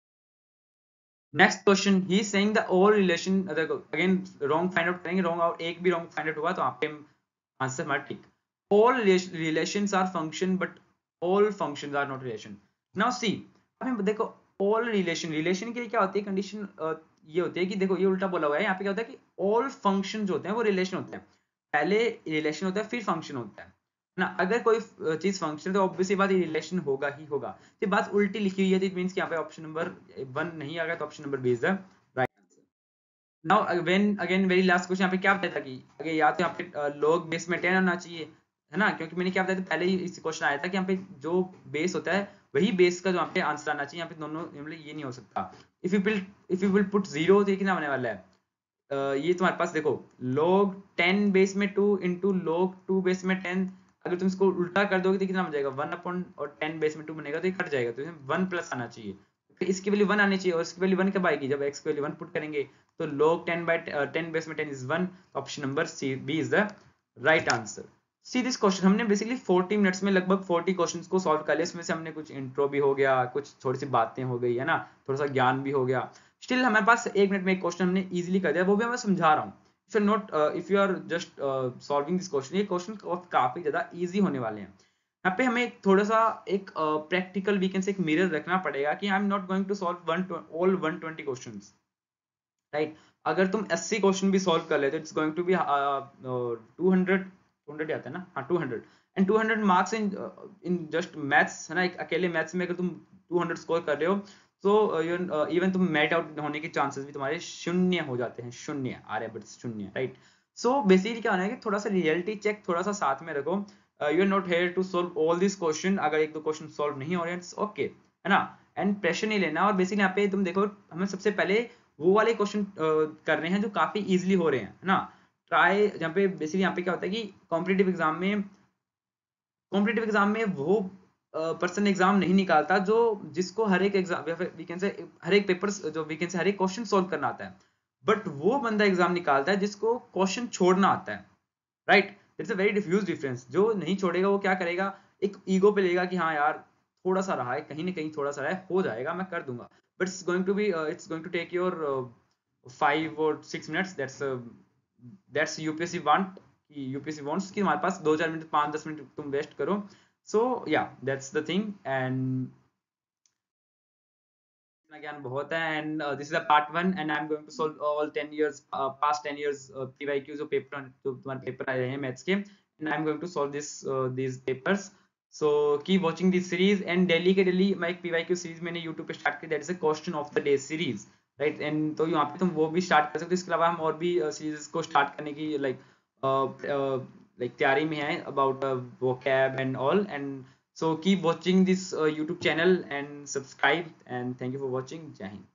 Next question, he is saying the all relation, देखो अगेन रॉन्ग फाइंड आउट करेंगे, wrong out एक भी wrong find out हुआ तो आप पे answer हमारा ठीक। All relations are function but all functions are not relation. Now see, अब देखो ऑल रिलेशन, रिलेशन के लिए क्या होती है कंडीशन, ये होती है कि देखो ये उल्टा बोला हुआ है, यहाँ पे क्या होता है कि ऑल फंक्शन जो होते हैं वो रिलेशन होते हैं, पहले रिलेशन होता है फिर फंक्शन होता है ना। अगर कोई चीज फंक्शन तो ऑब्वियसली बात रिलेशन होगा ही होगा। तो बात उल्टी लिखी हुई है, तो इट मींस कि यहाँ पे ऑप्शन नंबर वन नहीं आ गया, तो option number B is the right answer. Now when again very last question, यहाँ पे क्या बताया था कि अगर या तो यहाँ पे लॉग बेस में टेन होना चाहिए, है ना, क्योंकि मैंने क्या बताया था पहले ही इस क्वेश्चन आया था कि यहाँ पे जो बेस होता है वही बेस का जो यहाँ पे आंसर आना चाहिए, यहाँ पे दोनों मतलब ये नहीं हो सकता। If you will if you will put zero तो ये कितना होने वाला है, uh, ये तुम्हारे पास देखो log टेन बेस में two into log two base में टेन, अगर तुम इसको उल्टा कर दोगे तो कितना बन जाएगा, वन अपॉन और टेन बेस में टू बनेगा, तो ये कट जाएगा, तो इसमें वन प्लस आना चाहिए, फिर इसकी वैल्यू वन आनी चाहिए, और इसकी वैल्यू वन कब आएगी, जब x की वैल्यू वन पुट करेंगे, तो log ten by ten base में ten is one, option number C B is the right answer. See this question, हमने बेसिकली फोर्टी मिनट्स में लगभग फोर्टी क्वेश्चंस को सॉल्व कर लिया, इसमें से हमने कुछ इंट्रो भी हो गया, कुछ थोड़ी सी बातें हो गई, है ना, थोड़ा सा ज्ञान भी हो गया। स्टिल हमारे पास एक मिनट में एक क्वेश्चन हमने इजीली कर दिया, वो भी मैं समझा रहा हूँ। If you not if you are just solving this question, ये क्वेश्चन काफी ज्यादा इजी होने वाले हैं। यहाँ पे हमें एक थोड़ा सा एक प्रैक्टिकल वी कैन से एक मिरर रखना पड़ेगा कि I am not going to solve one all one twenty questions, right. अगर तुम अस्सी क्वेश्चन भी सॉल्व कर ले तो it's going to be two hundred, two hundred आता है ना, हाँ two hundred, and two hundred marks in in just maths, है ना, एक अकेले मैथ्स में अगर तुम टू हंड्रेड स्कोर कर रहे हो तो इवन तुम मेट आउट होने के चांसेस भी तुम्हारे शून्य हो जाते हैं, शून्य आ रहे बट शून्य, राइट। सो बेसिकली क्या होना है कि थोड़ा सा रियलिटी चेक थोड़ा सा साथ में रखो, you are not here to solve all this question, अगर एक दो क्वेश्चन सॉल्व नहीं हो रहे हैं ओके, है ना, एंड प्रेशर नहीं लेना। और बेसिकली यहाँ पे तुम देखो हमें सबसे पहले वो वाले क्वेश्चन कर रहे हैं जो काफी इजीली हो रहे हैं, है ना। ट्राई जहाँ पे बेसिकली यहाँ पे क्या होता है कि कॉम्पिटिटिव एग्जाम में कॉम्पिटिटिव एग्जाम में वो पर्सन एग्जाम नहीं निकालता जो जिसको हर एक एग्जाम वी कैन से हर एक पेपर जो वी कैन से हर एक क्वेश्चन सॉल्व करना आता है, बट वो बंदा एग्जाम निकालता है जिसको क्वेश्चन छोड़ना आता है, right. It's a very diffuse difference. जो नहीं छोड़ेगा वो क्या करेगा, एक ईगो पे लेगा कि हाँ यार थोड़ा सा रहा है, कहीं ना कहीं थोड़ा सा रहा है, हो जाएगा मैं कर दूंगा, but it's going to be it's going to take your five और six minutes, that's that's UPSC want कि यूपीएससी वांट्स कि हमारे पास दो चार मिनट पाँच दस मिनट तुम वेस्ट करो। सो या दैट्स द थिंग, एंड ज्ञान बहुत है, and this is a part one, and I am going to solve all ten years past ten years PYQ जो पेपर जो तुम्हारे पेपर आए हैं मैथ्स के, and I am going to solve this this papers. So keep watching this series, and daily के daily मैं एक PYQ series मैंने यूट्यूब पे स्टार्ट की, that is a question of the day series, right. And तो यहाँ पे तुम वो भी स्टार्ट कर सकते हो, इसके अलावा हम और भी सीरीज को स्टार्ट करने की लाइक लाइक तैयारी में है about vocab and all, and so keep watching this uh, YouTube channel and subscribe, and thank you for watching. Jai Hind.